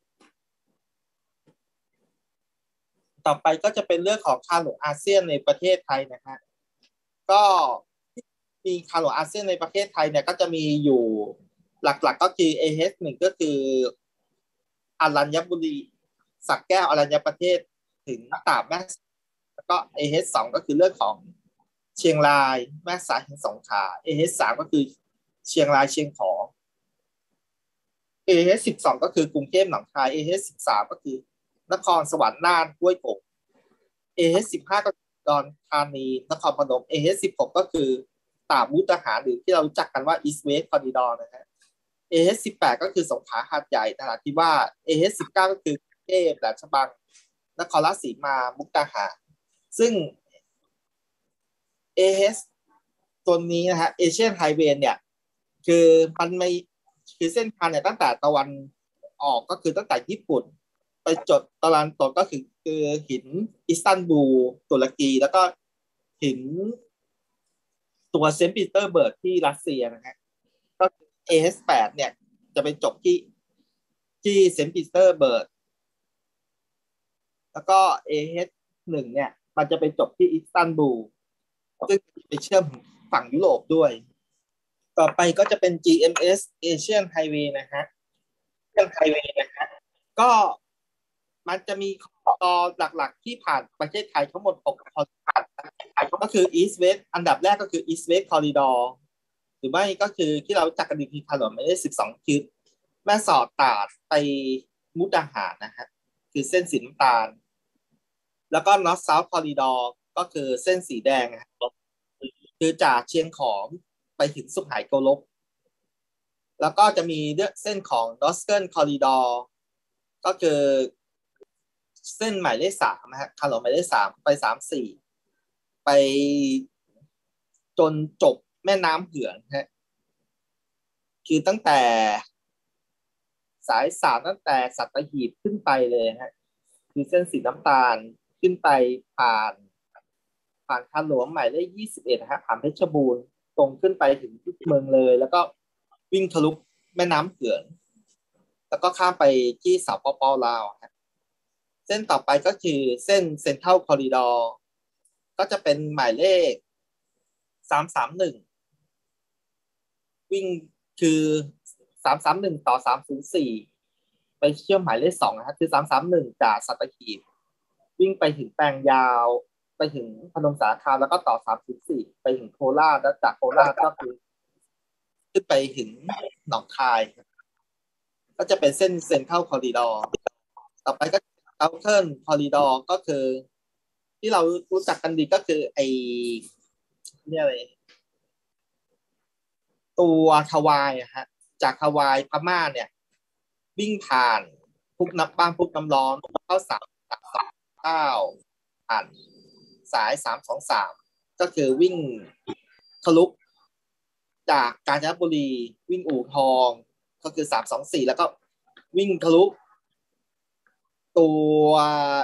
ต่อไปก็จะเป็นเรื่องของทางหลวงอาเซียนในประเทศไทยนะฮะก็มีทางหลวงอาเซียนในประเทศไทยเนี่ยก็จะมีอยู่หลักๆ ก็คือ เอ เอช หนึ่งก็คืออรัญญบุรีสักแก้วอรัญญประเทศถึงตากแม่แล้วก็ เอ เอช สองก็คือเรื่องของเชียงรายแม่สายถึงสงขลา เอ เอช สามก็คือเชียงรายเชียงของ เอ เอช สิบสองก็คือกรุงเทพหนองคาย เอ เอช สิบสามก็คือนครสวรรค์น่านห้วยโป่ง เอ เอช สิบห้าก็คืออุดรธานีนครพนม เอ เอช สิบหกก็คือตากมุกดาหารหรือที่เรารู้จักกันว่า East West Corridor นะฮะ เอ เอช สิบแปดก็คือสงขลาหาดใหญ่นราธิวาส เอ เอช สิบเก้าก็คือกรุงเทพแหลมฉบังนครราชสีมามุกดาหารซึ่ง เอ เอช ตัวนี้นะฮะเอเชียนไฮเวย์เนี่ยคือมันไม่คือเส้นทางเนี่ยตั้งแต่ตะวันออกก็คือตั้งแต่ญี่ปุ่นไปจดตะวันตกก็คือคือหินอิสตันบูลตุรกีแล้วก็หินตัวเซนต์ปีเตอร์เบิร์กที่รัสเซียนะฮะก็ เอ เอช แปดเนี่ยจะไปจบที่ที่เซนต์ปีเตอร์เบิร์กแล้วก็ เอ เอช หนึ่งเนี่ยมันจะไปจบที่อิสตันบูลซึ่งไปเชื่อมฝั่งยุโรปด้วยต่อไปก็จะเป็น จี เอ็ม เอส Asian Highway นะฮะ Asian Highway นะฮะก็มันจะมีต่อหลักๆที่ผ่านประเทศไทยทั้งหมดหกคอริดอร์ก็คือ East West อันดับแรกก็คือ East West Corridor หรือไม่ก็คือที่เราจักกันดีที่ถนนไม่ได้สิบสองคิดแม่สอดตราดไปมุกดาหารนะฮะคือเส้นสีน้ำตาลแล้วก็ North South Corridor ก็คือเส้นสีแดงคือจากเชียงของไปถึงสุไหงโกลกแล้วก็จะมีเส้นของ Northern Corridor ก็คือเส้นหมายเลขสามนะฮะถนนหมายเลขสามไปสามสี่ไปจนจบแม่น้ำเหืองฮะคือตั้งแต่สายสามตั้งแต่สัตหีบขึ้นไปเลยฮะคือเส้นสีน้ำตาลขึ้นไปผ่านผ่านทางหลวงหมายเลขยี่สิบเอ็ดฮะผ่านเพชรบูรณ์ตรงขึ้นไปถึงเมืองเลยแล้วก็วิ่งทะลุแม่น้ำเหืองแล้วก็ข้ามไปที่สปปลาวฮะเส้นต่อไปก็คือเส้นเซ็นทรัลคอริดอร์ก็จะเป็นหมายเลขสามสามหนึ่งวิ่งคือสามสามหนึ่งต่อสามศูนย์สี่ไปเชื่อมหมายเลขสองนะครับคือสามสามหนึ่งจากสัตหีบวิ่งไปถึงแปลงยาวไปถึงพนมสารคามแล้วก็ต่อสามศูนย์สี่ไปถึงโคราชแล้วจากโคราชก็คือขึ้นไปถึงหนองคายก็จะเป็นเส้นเซ็นทรัลคอริดอร์ต่อไปก็เซาเทิร์นคอริดอร์ก็คือที่เรารู้จักกันดีก็คือไอเนี่ยอะไรตัวทวายฮะจากทวายพม่าเนี่ยวิ่งผ่านพุกน้ำบ้านพุกน้ำร้อนเข้าสามสามสามเก้าผ่านสายสามสองสามก็คือวิ่งทะลุจากกาญจนบุรีวิ่งอู่ทองก็คือสามสองสี่แล้วก็วิ่งทะลุตัว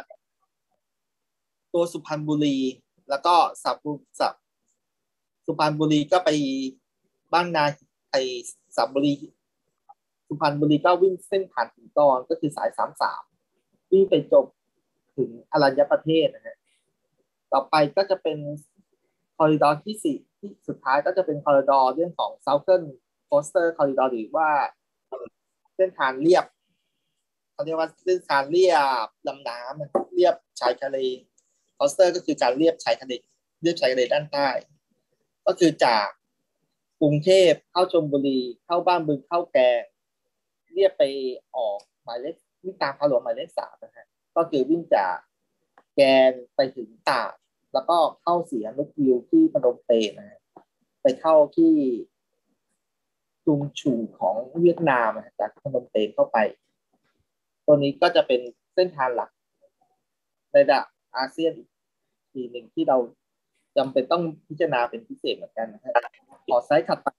ตัวสุพรรณบุรีแล้วก็สับสับสุพรรณบุรีก็ไปบ้านนาไอสับบุรีสุพรรณบุรีก็วิ่งเส้นผ่านถึงตอนก็คือสายสามสามวิ่งไปจบถึงอรัญญประเทศนะฮะต่อไปก็จะเป็นคอริดอร์ที่สี่ที่สุดท้ายก็จะเป็นคอริดอร์เรื่องของ Southern Coastal Corridor หรือว่าเส้นทางเรียบเขาเรียกว่าเส้นทางเรียบลำน้ำเรียบชายทะเลคอสเตอร์ก็คือการเรียบชายทะเลเรียบชายทะเลด้านใต้ก็คือจากกรุงเทพเข้าชลบุรีเข้าบ้านบึงเข้าแกงเรียบไปออกหมายเลขวิ่งตามพาหลวงหมายเลขสามนะฮะก็คือวิ่งจากแกนไปถึงตากแล้วก็เข้าเสียนุกวิวที่พนมเปญนะไปเข้าที่จุงฉูของเวียดนามจากพนมเปญเข้าไปตัวนี้ก็จะเป็นเส้นทางหลักในระดับอาเซียนอีกทีหนึ่งที่เราจำเป็นต้องพิจารณาเป็นพิเศษเหมือนกันนะฮะขอไซส์ถัดไป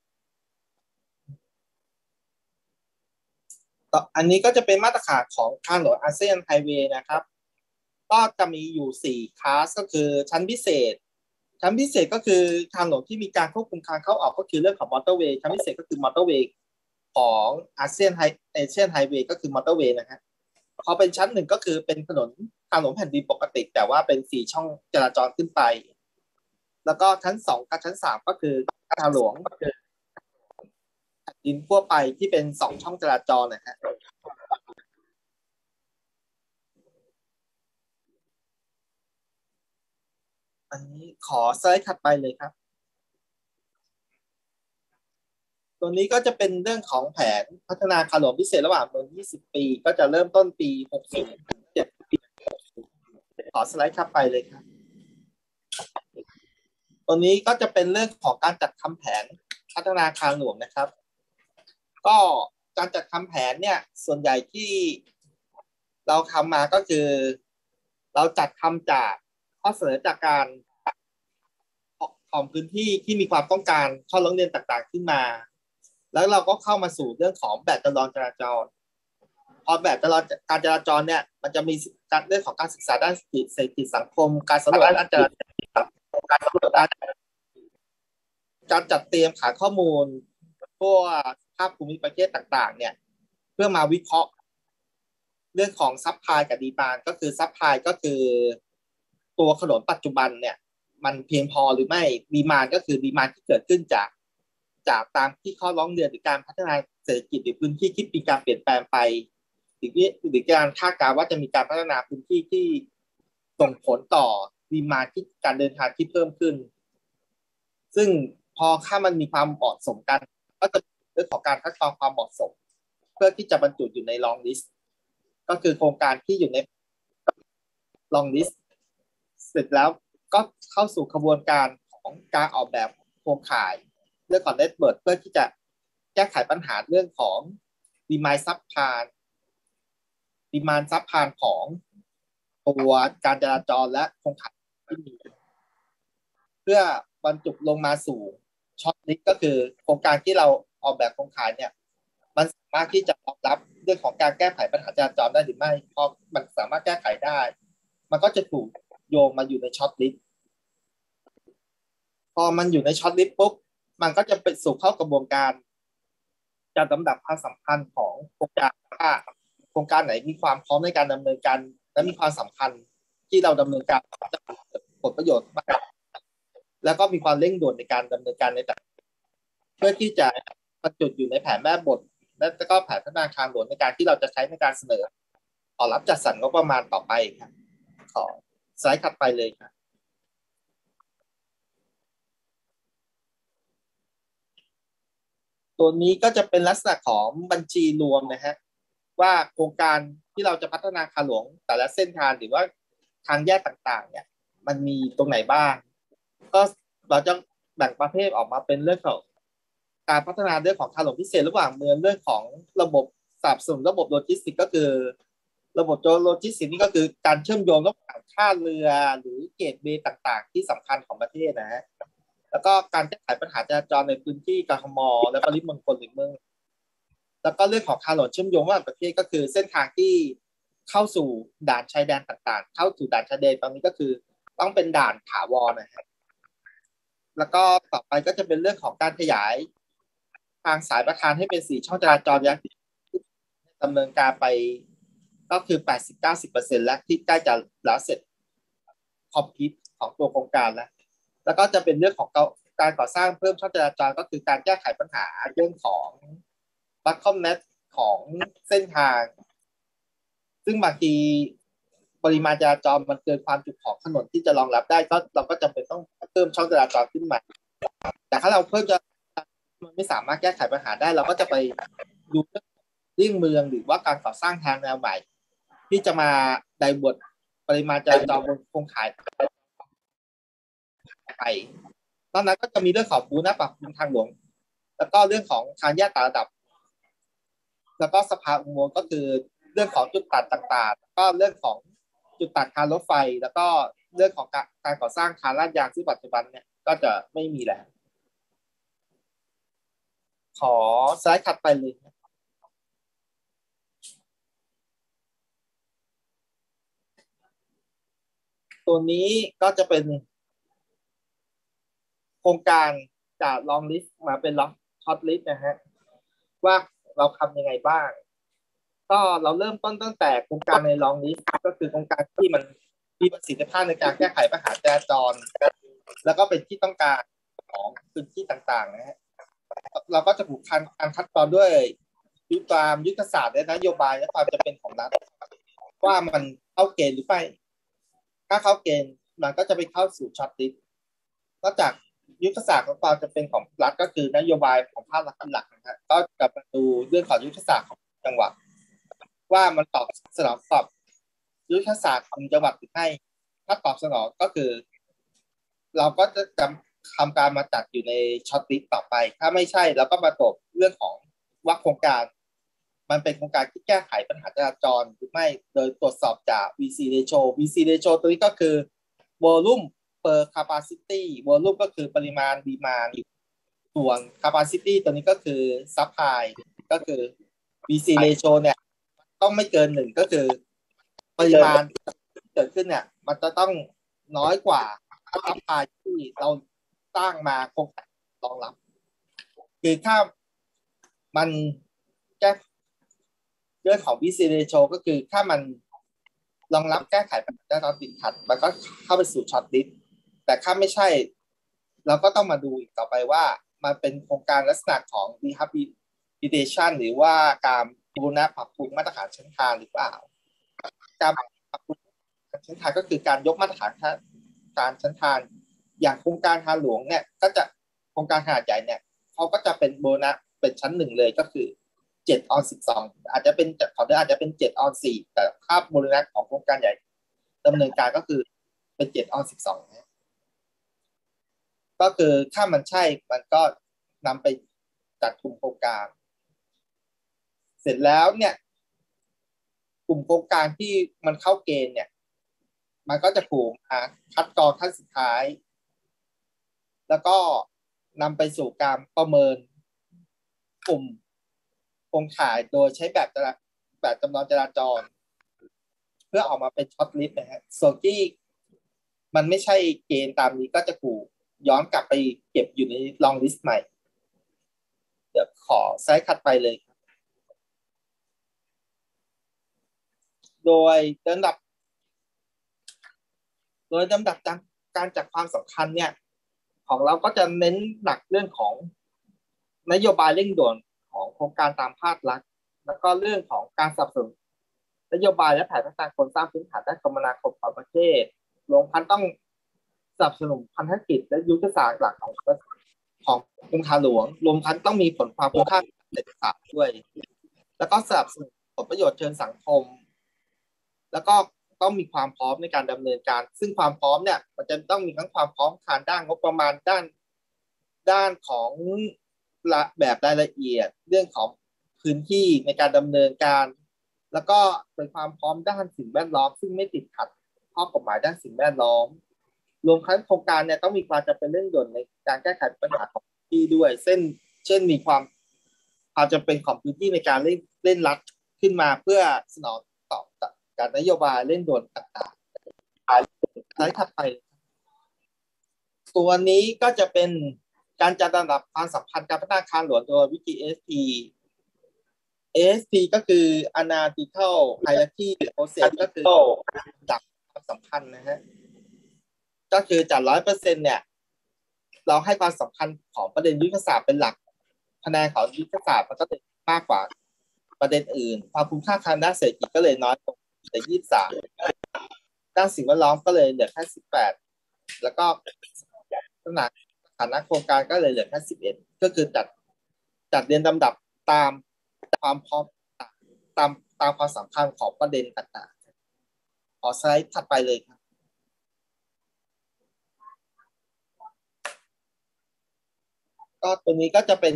อันนี้ก็จะเป็นมาตรฐานของทางหลวงอาเซียนไฮเวย์นะครับก็จะมีอยู่สี่คลาสก็คือชั้นพิเศษชั้นพิเศษก็คือทางหลวงที่มีการควบคุมการเข้าออกก็คือเรื่องของมอเตอร์เวย์ชั้นพิเศษก็คือมอเตอร์เวย์ของอาเซียนไฮเอเชียนไฮเวย์ก็คือมอเตอร์เวย์นะฮะพอเป็นชั้นหนึ่งก็คือเป็นถนนทางหลวงแผ่นดินปกติแต่ว่าเป็นสี่ช่องจราจรขึ้นไปแล้วก็ชั้นสองกับชั้นสามก็คือทางหลวงแผ่นดินทั่วไปที่เป็นสองช่องจราจรนะฮะอันนี้ขอสไลด์ถัดไปเลยครับตัวนี้ก็จะเป็นเรื่องของแผนพัฒนาคาหลวงพิเศษระหว่างเมืองยี่สิบปีก็จะเริ่มต้นปีหกสิบเจ็ดปีขอสไลด์ถัดไปเลยครับตัวนี้ก็จะเป็นเรื่องของการจัดทำแผนพัฒนาคารหลวงนะครับก็การจัดทำแผนเนี่ยส่วนใหญ่ที่เราทำมาก็คือเราจัดทำจากข้อเสนอจากการของพื้นที่ที่มีความต้องการข้อร้องเรียนต่างๆขึ้นมาแล้วเราก็เข้ามาสู่เรื่องของแบบจำลองจราจรพอแบบจำลองการจราจรเนี่ยมันจะมีการเรื่องของการศึกษาด้านเศรษฐกิจสังคมการสำรวจด้านจราจรการสำรวจด้านการจัดเตรียมฐานข้อมูลพวกภาพภูมิประเทศต่างๆเนี่ยเพื่อมาวิเคราะห์เรื่องของซัพพลายกับดีมานด์ก็คือซัพพลายก็คือตัวถนนปัจจุบันเนี่ยมันเพียงพอหรือไม่ดีมานด์ก็คือดีมานด์ที่เกิดขึ้นจากจากตามที่ข้อร้องเรียนหรือการพัฒนาเศรษฐกิจหรือพื้นที่ที่มีการเปลี่ยนแปลงไปหรือหรือการคาดการณ์ว่าจะมีการพัฒนาพื้นที่ที่ส่งผลต่อดีมานด์ที่การเดินทางที่เพิ่มขึ้นซึ่งพอถ้ามันมีความเหมาะสมกันก็จะเรื่องของการคัดกรองความเหมาะสมเพื่อที่จะบรรจุอยู่ใน long list ก็คือโครงการที่อยู่ใน long list เสร็จแล้วก็เข้าสู่กระบวนการของการออกแบบโครงข่ายเรื่องของ network เพื่อที่จะแก้ไขปัญหาเรื่องของ demand supply demand supply ของตัวการจราจรและโครงข่ายที่มีเพื่อบรรจุลงมาสู่ช็อตลิสต์ก็คือโครงการที่เราออกแบบโครงข่ายเนี่ยมันสามารถที่จะรองรับเรื่องของการแก้ไขปัญหาจราจรได้หรือไม่พอมันสามารถแก้ไขได้มันก็จะถูกโยงมาอยู่ในช็อตลิสต์พอมันอยู่ในช็อตลิสต์ปุ๊บมันก็จะไปสู่เข้ากระบวนการจัดลำดับความสำคัญของโครงการว่าโครงการไหนมีความพร้อมในการดำเนินการและมีความสำคัญที่เราดำเนินการจะเกิดผลประโยชน์มากแล้วก็มีความเร่งด่วนในการดำเนินการในแต่เพื่อที่จะบรรจุอยู่ในแผนแม่บทและก็แผนพัฒนาคารหลวงในการที่เราจะใช้ในการเสนอขอรับจัดสรรงบประมาณต่อไปครับขอสไลด์ถัดไปเลยครับตัวนี้ก็จะเป็นลักษณะของบัญชีรวมนะฮะว่าโครงการที่เราจะพัฒนาคารหลวงแต่ละเส้นทางหรือว่าทางแยกต่างๆเนี่ยมันมีตรงไหนบ้างก็เราจะแบ่งประเภทออกมาเป็นเรื่องของการพัฒนาเรื่องของทางหลวงพิเศษระหว่างเมืองเรื่องของระบบสนับสนุนระบบโลจิสติกก็คือระบบโลจิสติกนี่ก็คือการเชื่อมโยงระหว่างท่าเรือหรือเกตเวย์ต่างๆที่สำคัญของประเทศนะฮะแล้วก็การแก้ไขปัญหาจราจรในพื้นที่กทมและปริมณฑลหรือเมืองแล้วก็เรื่องของทางหลวงเชื่อมโยงระหว่างประเทศก็คือเส้นทางที่เข้าสู่ด่านชายแดนต่างๆเข้าสู่ด่านชายแดนตอนนี้ก็คือต้องเป็นด่านถาวรนะฮะแล้วก็ต่อไปก็จะเป็นเรื่องของการขยายทางสายประธานให้เป็นสี่ช่องจราจรยักษ์ดำเนินการไปก็คือ แปดสิบถึงเก้าสิบเปอร์เซ็นต์ แล้วที่ใกล้จะแล้วเสร็จคอมพลีทของตัวโครงการแล้วแล้วก็จะเป็นเรื่องของการก่อสร้างเพิ่มช่องจราจรก็คือการแก้ไขปัญหาเรื่องของบัคคอมเน็ตของเส้นทางซึ่งบางทีปริมาณจราจรมันเกินความจุของถนนที่จะรองรับได้ก็เราก็จำเป็นต้องเพิ่มช่องจราจรขึ้นมาแต่ถ้าเราเพิ่มจะมันไม่สามารถแก้ไขปัญหาได้เราก็จะไปดูเรื่องเลี่ยงเมืองหรือว่าการก่อสร้างทางแนวใหม่ที่จะมาไดเวิร์ตปริมาณจราจรบนโครงข่ายไปตอนนั้นก็จะมีเรื่องของบูรณะปรับปรุงทางหลวงแล้วก็เรื่องของทางแยกต่างระดับแล้วก็สภาอุโมงค์ก็คือเรื่องของจุดตัดต่างๆก็เรื่องของจุดตัดทางรถไฟแล้วก็เรื่องของการก่อสร้างทางลาดยางซึ่งปัจจุบันเนี่ยก็จะไม่มีแล้วขอสไลด์ถัดไปเลยตัวนี้ก็จะเป็นโครงการจากลองลิสต์มาเป็นล็อกช็อตลิสต์นะฮะว่าเราทำยังไงบ้างก็เราเริ่มต้นตั้งแต่โครงการในลองลิสต์ก็คือโครงการที่มันมีประสิทธิภาพในการแก้ไขปัญหาจราจรแล้วก็เป็นที่ต้องการของพื้นที่ต่างๆนะฮะเราก็จะผูกพันการคัดกรองด้วยยุทธามยุทธศาสตร์และนโยบายและความจำเป็นของรัฐว่ามันเข้าเกณฑ์หรือไม่ถ้าเข้าเกณฑ์มันก็จะไปเข้าสู่ช็อตลิสต์นอกจากยุทธศาสตร์ของความจำเป็นของรัฐก็คือนโยบายของภาครัฐหลักนะครับก็จะมาดูเรื่องของยุทธศาสตร์ของจังหวัดว่ามันตอบสนองตอบยุทธศาสตร์ของจังหวัดหรือไม่ถ้าตอบสนองก็คือเราก็จะทำการมาจัดอยู่ในช็อตลิสต์ต่อไปถ้าไม่ใช่เราก็มาตบเรื่องของว่าโครงการมันเป็นโครงการที่แก้ไขปัญหาจราจรหรือไม่โดยตรวจสอบจาก วี ซี ratio วี ซี ratio ตัวนี้ก็คือ volume per capacity volume ก็คือปริมาณ demand ส่วน capacity ตัวนี้ก็คือ supply ก็คือ วี ซี ratio เนี่ยต้องไม่เกินหนึ่งก็คือปริมาณที่เกิดขึ้นเนี่ยมันจะต้องน้อยกว่า supply ที่เราสร้างมาโครงการรองรับคือถ้ามันแก้เรื่องของ วี ซี ratio ก็คือถ้ามันรองรับแก้ไขปัญหาจราจรติดขัดมันก็เข้าไปสู่ช็อตลิสต์แต่ถ้าไม่ใช่เราก็ต้องมาดูอีกต่อไปว่ามันเป็นโครงการลักษณะของ rehabilitation หรือว่าการบูรณะปรับปรุงมาตรฐานชั้นทางหรือเปล่าการปรับปรุงชั้นทางก็คือการยกมาตรฐานการชั้นทางอย่างโครงการทางหลวงเนี่ยก็จะโครงการขนาดใหญ่เนี่ยเขาก็จะเป็นโบนัสเป็นชั้นหนึ่งเลยก็คือเจ็ดออนสิบสองอาจจะเป็นขอเดิมอาจจะเป็นเจ็ดออนสี่แต่ภาพโบนัสของโครงการใหญ่ดำเนินการก็คือเป็นเจ็ดออนสิบสองนะก็คือถ้ามันใช่มันก็นำไปจัดกลุ่มโครงการเสร็จแล้วเนี่ยกลุ่มโครงการที่มันเข้าเกณฑ์เนี่ยมันก็จะถูกมาคัดกรองขั้นสุดท้ายแล้วก็นำไปสู่การประเมินกลุ่มโครงข่ายโดยใช้แบบแบบจำลองจราจรเพื่อออกมาเป็นช็อตลิสต์นะฮะส่วนที่มันไม่ใช่เกณฑ์ตามนี้ก็จะถูกย้อนกลับไปเก็บอยู่ในลองลิสต์ใหม่เดี๋ยวขอไซส์คัดไปเลยโดยลำดับโดยลำดับการจัดความสำคัญเนี่ยของเราก็จะเน้นหนักเรื่องของนโยบายเร่งด่วนของโครงการตามภาครัฐแล้วก็เรื่องของการสนับสนุนนโยบายและแผนพัฒนาโครงสร้างพื้นฐานด้านคมนาคมของประเทศรวมทั้งต้องสนับสนุนพันธกิจและยุทธศาสตร์หลักของของกรมทางหลวงรวมทั้งต้องมีผลความคุ้มค่าเศรษฐศาสตร์ด้วยแล้วก็สนับสนุนผลประโยชน์เชิงสังคมแล้วก็ต้องมีความพร้อมในการดำเนินการซึ่งความพร้อมเนี่ยมันจะต้องมีทั้งความพร้อมทางด้านงบประมาณด้านด้านของแบบรายละเอียดเรื่องของพื้นที่ในการดำเนินการแล้วก็เป็นความพร้อมด้านสิ่งแวดล้อมซึ่งไม่ติดขัดข้อกฎหมายด้านสิ่งแวดล้อมรวมทั้งโครงการเนี่ยต้องมีความจำเป็นเร่งด่วนในการแก้ไขปัญหาของพื้นที่ด้วยเช่นเช่นมีความความจำเป็นของพื้นที่ในการเล่นเล่นรัดขึ้นมาเพื่อสนองตอบการนโยบายเร่งด่วนต่างๆสไลด์ถัดไปตัวนี้ก็จะเป็นการจัดลำดับความสัมพันธ์การพัฒนาคารหลวงโดยวิธี เอ เอส พี เอ เอส พี ก็คือ Analytical Hierarchy Process ก็คือจับความสำคัญนะฮะก็คือจากร้อยเปอร์เซ็นต์เนี่ยเราให้ความสำคัญของประเด็นยุทธศาสตร์เป็นหลักคะแนนของยุทธศาสตร์มันก็จะมากกว่าประเด็นอื่นความคุ้มค่าทางด้านเศรษฐกิจก็เลยน้อยลงแต่ยี่สิบสามด้านสิ่งแวดล้อมก็เลยเหลือแค่สิบแปดแล้วก็ขนาดฐานะโครงการก็เลยเหลือแค่สิบเอ็ดก็คือจัดจัดเรียนลำดับตามความพร้อมตามตามความสำคัญของประเด็นต่างๆขอสไลด์ถัดไปเลยครับก็ตัวนี้ก็จะเป็น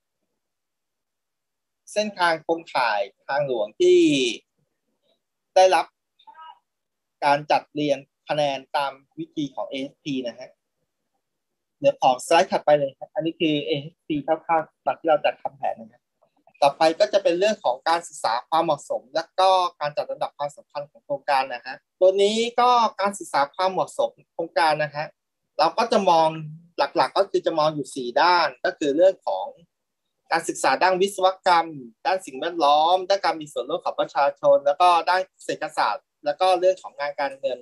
เส้นทางโครงข่ายทางหลวงที่ได้รับการจัดเรียงคะแนนตามวิธีของ เอ เอส พี นะฮะเดี๋ยวขอสไลด์ถัดไปเลยครับอันนี้คือ เอ เอส พี คร่าวๆตอนที่เราจัดทำแผนนะครับต่อไปก็จะเป็นเรื่องของการศึกษาความเหมาะสมและก็การจัดลำดับความสำคัญของโครงการนะฮะตัวนี้ก็การศึกษาความเหมาะสมโครงการนะฮะเราก็จะมองหลักๆก็คือจะมองอยู่สี่ด้านก็คือเรื่องของการศึกษาด้านวิศวกรรมด้านสิ่งแวดล้อมด้านการมีส่วนร่วมของประชาชนแล้วก็ด้านเศรษฐศาสตร์แล้วก็เรื่องของงานการเงิน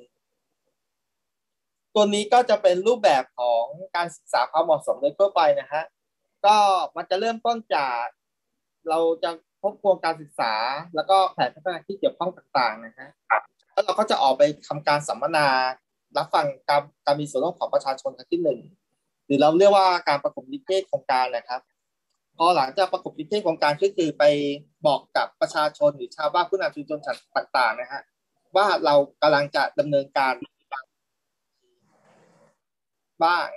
ตัวนี้ก็จะเป็นรูปแบบของการศึกษาความเหมาะสมโดยทั่วไปนะฮะก็มันจะเริ่มต้นจากเราจะทบทวนการศึกษาแล้วก็แผนพัฒนาที่เกี่ยวข้องต่างๆนะฮะแล้วเราก็จะออกไปทำการสัมมนารับฟังการการมีส่วนร่วมของประชาชนครั้งที่หนึ่งหรือเราเรียกว่าการประกบนิเทศโครงการนะครับพอหลังจากประกบนิเทศโครงการก็คือไปบอกกับประชาชนหรือชาวบ้านผู้นำชุมชนต่างๆนะฮะว่าเรากำลังจะดำเนินการบ้าง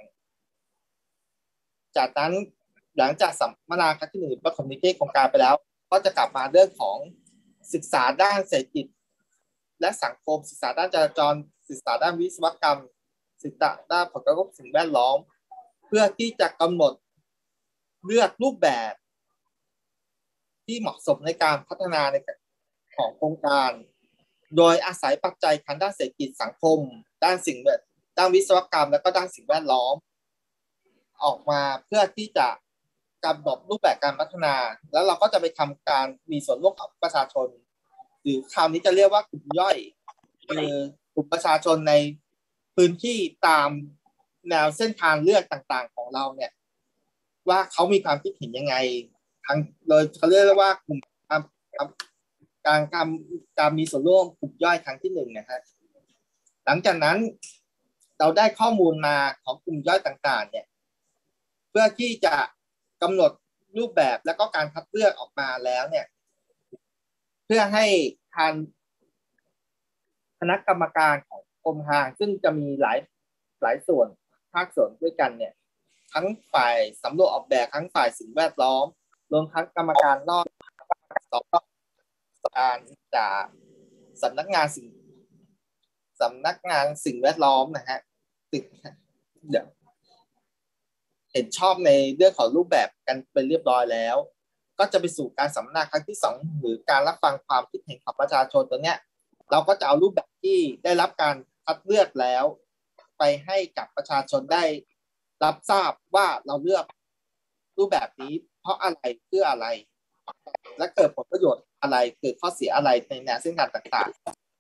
จากนั้นหลังจากสัมมนาครั้งที่หนึ่งประกบนิเทศโครงการไปแล้วก็จะกลับมาเรื่องของศึกษาด้านเศรษฐกิจและสังคมศึกษาด้านจราจรศึกษาด้านวิศวกรรมศึกษาด้านผลกระทบสิ่งแวดล้อมเพื่อที่จะกำหนดเลือกรูปแบบที่เหมาะสมในการพัฒนาในของโครงการโดยอาศัยปัจจัยทางด้านเศรษฐกิจสังคมด้านสิ่งด้านวิศวกรรมและก็ด้านสิ่งแวดล้อมออกมาเพื่อที่จะกำหนดรูปแบบการพัฒนาแล้วเราก็จะไปทำการมีส่วนร่วมกับประชาชนหรือคราวนี้จะเรียกว่ากลุ่มย่อยคือกลุ่มประชาชนในพื้นที่ตามแนวเส้นทางเลือกต่างๆของเราเนี่ยว่าเขามีความคิดเห็นยังไงทางโดยเขาเรียกว่ากลุ่มการการการมีส่วนร่วมกลุ่มย่อยครั้งที่หนึ่งนะครับหลังจากนั้นเราได้ข้อมูลมาของกลุ่มย่อยต่างๆเนี่ยเพื่อที่จะกำหนดรูปแบบและก็การคัดเลือกออกมาแล้วเนี่ยเพื่อให้ทางคณะกรรมการของกรมทางซึ่งจะมีหลายหลายส่วนภาคส่วนด้วยกันเนี่ยทั้งฝ่ายสำรวจออกแบบทั้งฝ่ายสิ่งแวดล้อมรวมทั้งกรรมการนอกสองการจากสำนักงานสิ่งสำนักงานสิ่งแวดล้อมนะฮะตึกเดี๋ยวเห็นชอบในเรื่องของรูปแบบกันเป็นเรียบร้อยแล้วก็จะไปสู่การสัมมนาครั้งที่สองหรือการรับฟังความคิดเห็นของประชาชนตัวเนี้ยเราก็จะเอารูปแบบที่ได้รับการคัดเลือกแล้วไปให้กับประชาชนได้รับทราบว่าเราเลือกรูปแบบนี้เพราะอะไรเพื่ออะไรและเกิดผลประโยชน์อะไรเกิดข้อเสียอะไรในแนวเส้นทางต่าง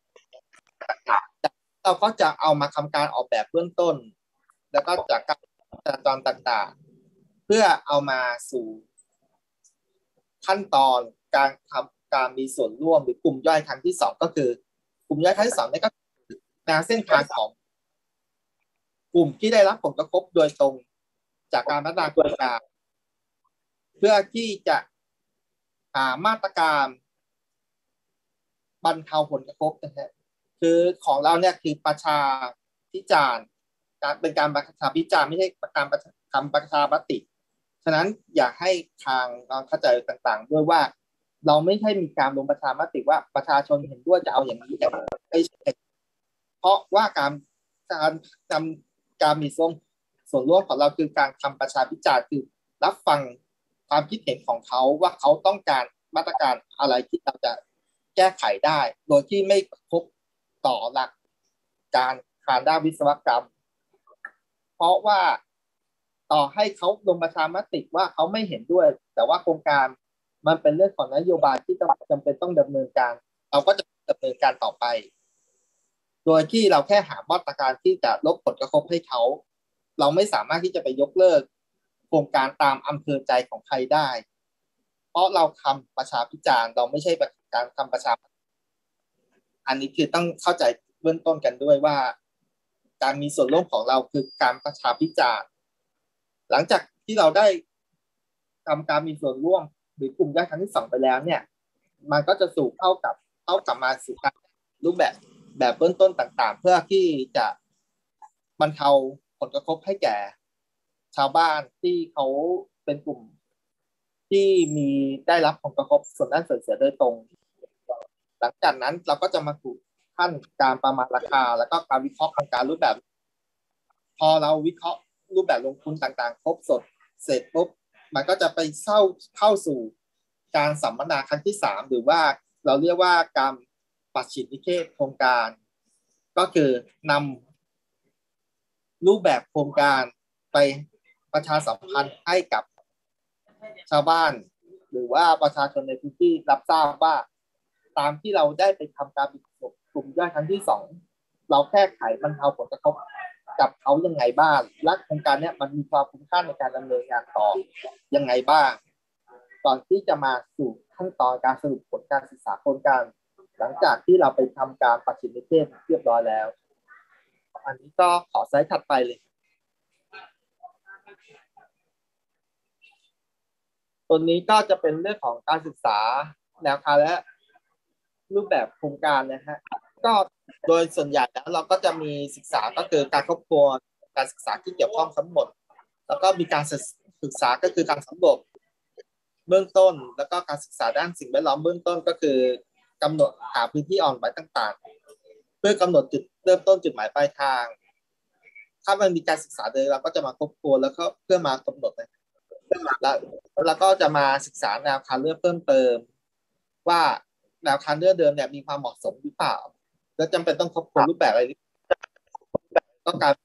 ๆเราก็จะเอามาทำการออกแบบเบื้องต้นแล้วก็จากการจราจรต่างๆเพื่อเอามาสู่ขั้นตอนการทำการมีส่วนร่วมหรือกลุ่มย่อยครั้งที่สองก็คือกลุ่มย่อยครั้งที่สองนี่ก็แนวเส้นทางของกลุ่มที่ได้รับผลกระทบโดยตรงจากการพัฒนาโครงการเพื่อที่จะหามาตรการบรรเทาผลกระทบนะฮะคือของเราเนี่ยคือประชาพิจารณ์การเป็นการประชาพิจารณ์ไม่ใช่การทำประชามติฉะนั้นอยากให้ทางเราเข้าใจต่างๆด้วยว่าเราไม่ใช่มีการลงประชามติว่าประชาชนเห็นด้วยจะเอาอย่างนี้แต่ไม่ใช่เพราะว่าการการนำการมีส่วนส่วนร่วมของเราคือการทำประชาพิจารณ์คือรับฟังความคิดเห็นของเขาว่าเขาต้องการมาตรการอะไรที่เราจะแก้ไขได้โดยที่ไม่กระทบต่อหลักการทางด้านวิศวกรรมเพราะว่าต่อให้เขาลงประชามติว่าเขาไม่เห็นด้วยแต่ว่าโครงการมันเป็นเรื่องของนโยบายที่ต้องจำเป็นต้องดำเนินการเราก็จะดำเนินการต่อไปโดยที่เราแค่หามาตรการที่จะลดผลกระทบให้เขาเราไม่สามารถที่จะไปยกเลิกโครงการตามอำเภอใจของใครได้เพราะเราทำประชาพิจารณ์เราไม่ใช่การทำประชาอันนี้คือต้องเข้าใจเบื้องต้นกันด้วยว่าการมีส่วนร่วมของเราคือการประชาพิจารณ์หลังจากที่เราได้ทำการมีส่วนร่วมหรือกลุ่มย่อยครั้งที่สองไปแล้วเนี่ยมันก็จะสู่เข้ากับเข้ากับมาสู่การรูปแบบแบบเบื้องต้นต่างๆเพื่อที่จะบรรเทาผลกระทบให้แก่ชาวบ้านที่เขาเป็นกลุ่มที่มีได้รับผลกระทบส่วนด้านส่วนเสียโดยตรงหลังจากนั้นเราก็จะมาสู่ขั้นการประมาณราคาแล้วก็การวิเคราะห์โครงการรูปแบบพอเราวิเคราะห์รูปแบบลงทุนต่างๆครบสดเสร็จปุ๊บมันก็จะไปเข้าเข้าสู่การสัมมนาครั้งที่สามหรือว่าเราเรียกว่าการปัดฉิมนิเทศโครงการก็คือนำรูปแบบโครงการไปประชาสัมพันธ์ให้กับชาวบ้านหรือว่าประชาชนในพื้นที่รับทราบว่าตามที่เราได้ไปทำการประชุมกลุ่มย่อยครั้งที่สองเราแก้ไขบรรเทาผลกระทบกับเขายังไงบ้างและโครงการนี้มันมีความคุ้มค่าในการดำเนินงานต่อยังไงบ้างก่อนที่จะมาสู่ขั้นตอนการสรุปผลการศึกษาโครงการหลังจากที่เราไปทำการประชิมนิเทศเรียบร้อยแล้วอันนี้ก็ขอไซส์ถัดไปเลยตัวนี้ก็จะเป็นเรื่องของการศึกษาแนวทางและรูปแบบโครงการนะฮะก็โดยส่วนใหญ่แล้วเราก็จะมีศึกษาก็คือการครอบครัวการศึกษาที่เกี่ยวข้องทั้งหมดแล้วก็มีการศึกษาก็คือการสำรวจเบื้องต้นแล้วก็การศึกษาด้านสิ่งแวดล้อมเบื้องต้นก็คือกำหนดหาพื้นที่อ่อนไหวต่างๆเพื่อกำหนดจุดเริ่มต้นจุดหมายปลายทางถ้ามันมีการศึกษาเลยเราก็จะมาทบทวนแล้วก็เพื่อมากำหนดนะแล้วแล้วก็จะมาศึกษาแนวทางเลือกเพิ่มเติมว่าแนวทางเลือกเดิมเนี่ยมีความเหมาะสมหรือเปล่าแล้วจำเป็นต้องทบทวนรูปแบบอะไรก็การ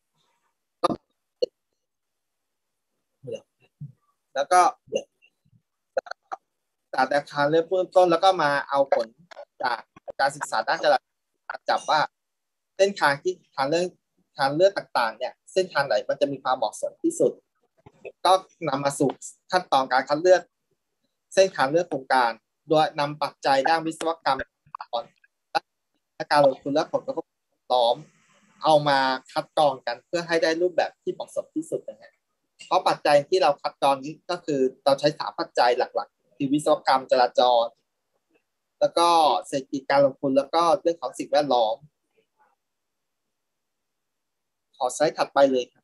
แล้วก็จากแนวทางเลือกเบื้องต้นแล้วก็มาเอาผลจากการศึกษาด้านจราจรจับว่าเส้นทางที่ทางเลือกทางเลือกต่างๆเนี่ยเส้นทางไหนมันจะมีความเหมาะสมที่สุดก็นำมาสู่ขั้นตอนการคัดเลือกเส้นทางเลือกโครงการโดยนำปัจจัยด้านวิศวกรรมและการลงทุนและผลกระทบล้อมเอามาคัดกรองกันเพื่อให้ได้รูปแบบที่เหมาะสมที่สุดนะฮะเพราะปัจจัยที่เราคัดกรองนี้ก็คือเราใช้สามปัจจัยหลักๆคือวิศวกรรมจราจรแล้วก็เศรษฐกิจการลงทุนแล้วก็เรื่องของสิ่งแวดล้อมขอไซต์ถัดไปเลยครับ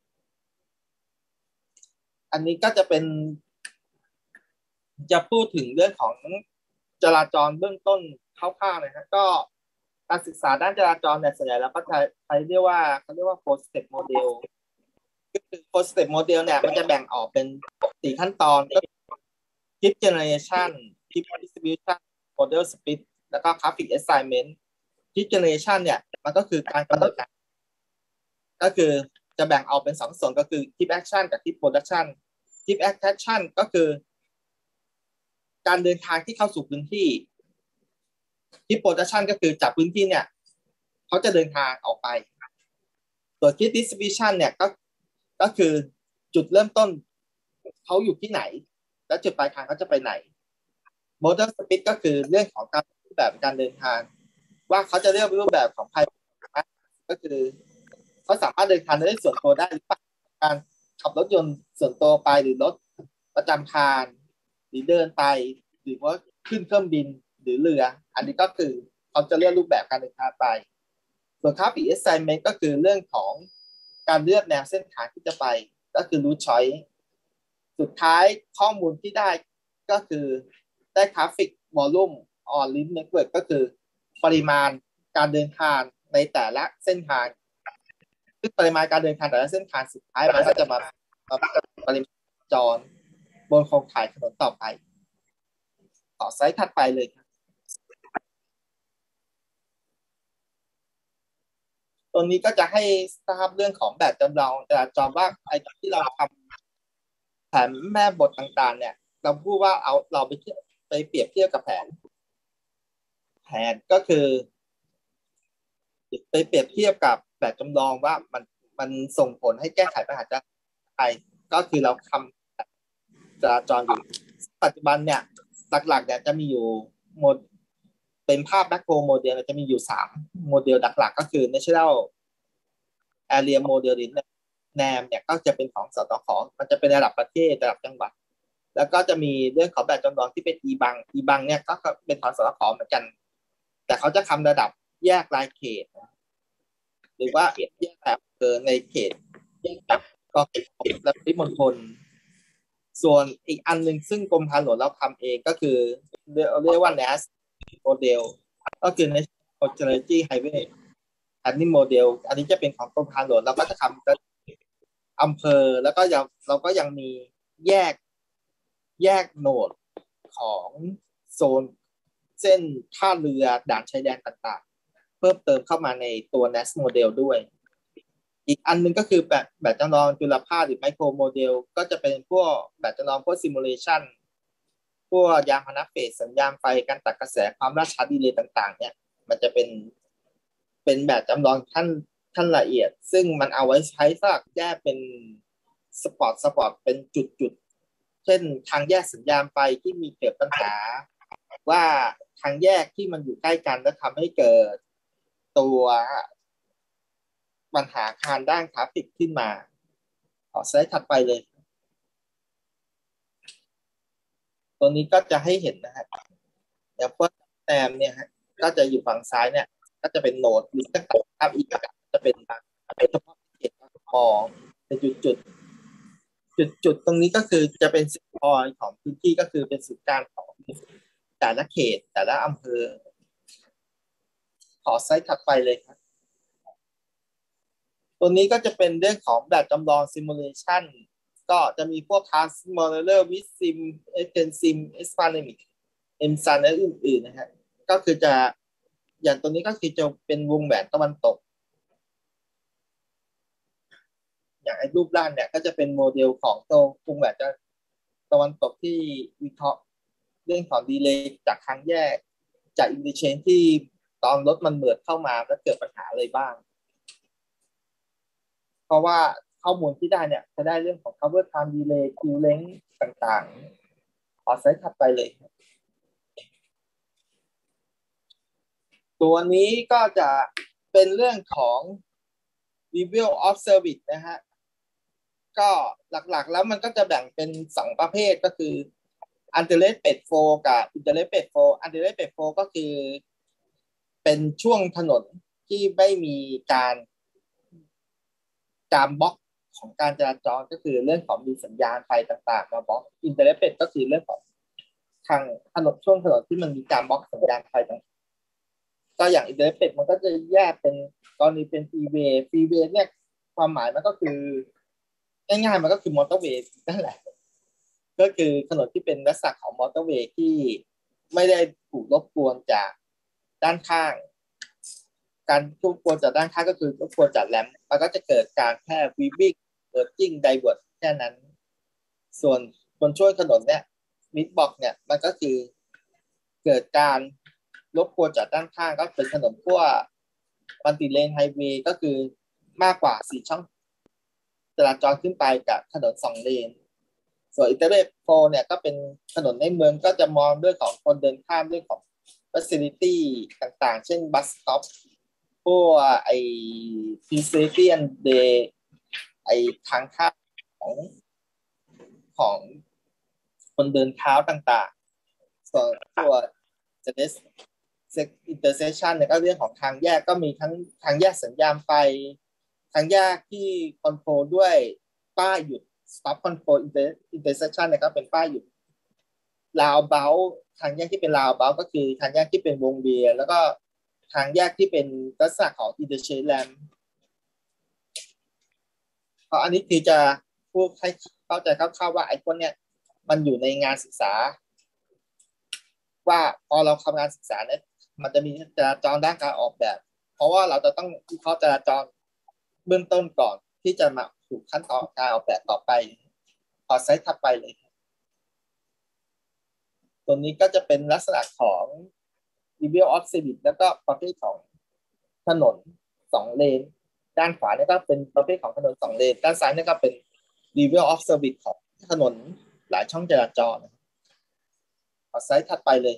อันนี้ก็จะเป็นจะพูดถึงเรื่องของจราจรเบื้องต้นคร่าวๆนะฮะก็การศึกษาด้านจราจรเนี่ยส่วนใหญ่แล้วก็ใช้ใช้เรียกว่าเขาเรียกว่า four step model ก็คือ four step model เนี่ยมันจะแบ่งออกเป็นสี่ขั้นตอนก็ Tip generation Tip distribution model split แล้วก็ traffic assignment Tip generation เนี่ยมันก็คือการกำหนดก็คือจะแบ่งออกเป็นสองส่วนก็คือ Tip action กับ Tip production Tip action ก็คือการเดินทางที่เข้าสู่พื้นที่Tip production ก็คือจากพื้นที่เนี่ยเขาจะเดินทางออกไปตัว Tip distribution เนี่ยก็ก็คือจุดเริ่มต้นเขาอยู่ที่ไหนและจุดปลายทางเขาจะไปไหน Model split ก็คือเรื่องของการรูปแบบการเดินทางว่าเขาจะเลือกรูปแบบของภายก็คือเขาสามารถเดินทางได้ส่วนตัวได้หรือเปล่าการขับรถยนต์ส่วนตัวไปหรือรถประจำทางหรือเดินไปหรือว่าขึ้นเครื่องบินหรือเรืออันนี้ก็คือเขาจะเลือกรูปแบบการเดินทางไปส่วน Traffic Assignment ก็คือเรื่องของการเลือกแนวเส้นทางที่จะไปก็คือ Route Choice สุดท้ายข้อมูลที่ได้ก็คือได้ Traffic Volume on Link Network ก็คือปริมาณการเดินทางในแต่ละเส้นทางซึ่งปริมาณการเดินทางแต่ละเส้นทางสุดท้ายมันก็จะมาปริมาณจรบนโครงข่ายถนนต่อไปต่อไซต์ถัดไปเลยครับตัวนี้ก็จะให้ทราบเรื่องของแบบจำลองจราจรว่าไอ้ที่เราทำแผนแม่บทต่างๆเนี่ยเราพูดว่าเอาเราไปเทียบไปเปรียบเทียบกับแผนแผนก็คือไปเปรียบเทียบกับแบบจำลองว่ามันมันส่งผลให้แก้ไขปัญหาจะไปก็คือเราทำจราจรอยู่ปัจจุบันเนี่ยหลักๆเนี่ยจะมีอยู่โมดเป็นภาพแมคโครโมเดลจะมีอยู่สามโมเดลหลักๆก็คือ National Area Modeling แนมเนี่ยก็จะเป็นของสตขมันจะเป็นระดับประเทศระดับจังหวัดแล้วก็จะมีเรื่องของแบบจำลองที่เป็น อี บัง อี บัง เนี่ยก็เป็นของสตขเหมือนกันแต่เขาจะทำระดับแยกรายเขตหรือว่าแยกแบบเออในเขตแยกแบบก็และปริมณฑลส่วนอีกอันหนึ่งซึ่งกรมทางหลวงเราทำเองก็คือเรียกเรียกว่า เอ็น เอ เอส model ก็คือ National Strategy Highway Planning Model อันนี้จะเป็นของกรมทางหลวงเราก็จะทำอำเภอแล้วก็ยังเราก็ยังมีแยกแยกโหนดของโซนเส้นท่าเรือด่านชายแดนต่างๆเพิ่มเติมเข้ามาในตัว เอ็น เอ เอส Model ด้วยอีกอันนึงก็คือแบบแบบจำลองจุลภาคหรือไมโครโมเดลก็จะเป็นพวกแบบจำลองพวกซิมูเลชันพวกยานพาหนะเฟสสัญญาณไฟการตัดกระแสความล่าช้าดีเลย์ต่างๆเนี่ยมันจะเป็นเป็นแบบจำลองขั้นขั้นละเอียดซึ่งมันเอาไว้ใช้สำหรับแยกเป็นสปอร์ตสปอร์ตเป็นจุดๆเช่นทางแยกสัญญาณไฟที่มีเกิดปัญหาว่าทางแยกที่มันอยู่ใกล้กันแล้วทำให้เกิดตัวปัญหาการด้านทราฟฟิกขึ้นมาขอสไลด์ถัดไปเลยตัวนี้ก็จะให้เห็นนะครับอย่างพวกแตมเนี่ยฮะก็จะอยู่ฝั่งซ้ายเนี่ยก็จะเป็นโหนดหรือต่างๆครับอีกจะเป็นเป็นเฉพาะเขตมองเป็นจุดจุดจุดจุดตรงนี้ก็คือจะเป็นจุดพอยของพื้นที่ก็คือเป็นศูนย์กลางของแต่ละเขตแต่ละอำเภอขอไซต์ถัดไปเลยครับตัวนี้ก็จะเป็นเรื่องของแบบจำลองซิมูเลชันก็จะมีพวก Task Modeler Visim Extensim Expanemic เอ็ม ซัน และอื่นๆนะฮะก็คือจะอย่างตัวนี้ก็คือจะเป็นวงแหวนตะวันตกอย่างไอ้รูปร่างเนี่ยก็จะเป็นโมเดลของตัววงแหวนตะวันตกที่วิเคราะห์เรื่องของดีเลย์จากทางแยกจากอินเตอร์เชนที่ตอนรถมันเบิดเข้ามาแล้วเกิดปัญหาอะไรบ้างเพราะว่าข้อมูลที่ได้เนี่ยจะได้เรื่องของ cover time delay queue length ต่างๆขอไซต์ถัดไปเลยตัวนี้ก็จะเป็นเรื่องของ level of service นะฮะก็หลักๆแล้วมันก็จะแบ่งเป็นสองประเภทก็คือ Undelayed flow กับ Interrupted flow Undelayed flow ก็คือเป็นช่วงถนนที่ไม่มีการการบล็อกของการจราจรก็คือเรื่องของมีสัญญาณไฟต่างๆมาบล็อก Interrupted ก็คือเรื่องของทางถนนช่วงถนนที่มันมีการบล็อกสัญญาณไฟต่างๆก็อย่าง Interrupted มันก็จะแยกเป็นกรณีเป็น freeway freeway เนี่ยความหมายมันก็คือง่ายๆมันก็คือมอเตอร์เวย์นั่นแหละก็คือถนนที่เป็นลักษณะของมอเตอร์เวย์ที่ไม่ได้ถูกรบกวนจากด้านข้างการรบกวนจากด้านข้างก็คือรบกวนจากแรมมันก็จะเกิดการแค่วีวิ่งเวิร์จิ้งไดเวิร์ดแค่นั้นส่วนบนช่วงถนนเนี่ยมิดบ็อกเนี่ยมันก็คือเกิดการรบกวนจากด้านข้างก็เป็นถนนขั้วมัลติเลนไฮเวย์ก็คือมากกว่าสี่ช่องจราจรขึ้นไปกับถนนสองเลนส่วนอินเตอร์เน็ตโฟร์เนี่ยก็เป็นถนนในเมืองก็จะมองเรื่องของคนเดินข้ามเรื่องของ facility ต่างๆเช่นบัสสต็อปพวกไอ้ pedestrian day ไอ้ทางข้ามของของคนเดินเท้าต่างๆส่วนตัว intersection เนี่ยก็เรื่องของทางแยกก็มีทั้งทางแยกสัญญาณไฟทางแยกที่คอนโทรลด้วยป้ายหยุด stop control intersection เนี่ยก็เป็นป้ายหยุด roundabout ทางแยกที่เป็น roundabout ก็คือทางแยกที่เป็นวงเวียนแล้วก็ทางแยกที่เป็นลักษณะของ interchange lamp เพราะอันนี้คือจะพูดให้เข้าใจคร่าวๆว่าไอ้พวกเนี้ยมันอยู่ในงานศึกษาว่าพอเราทำงานศึกษาเนี่ยมันจะมีจราจรด้านการออกแบบเพราะว่าเราจะต้องวิเคราะห์จราจรเบื้องต้นก่อนที่จะมาสู่ขั้นตอนการออกแบบต่อไปขอไซต์ถัดไปเลยตัวนี้ก็จะเป็นลักษณะของ level of service แล้วก็ประเภทของถนนสองเลนด้านขวาเนี่ยก็เป็นประเภทของถนนสองเลนด้านซ้ายเนี่ยก็เป็น level of service ของถนนหลายช่องจราจรขอไซต์ถัดไปเลย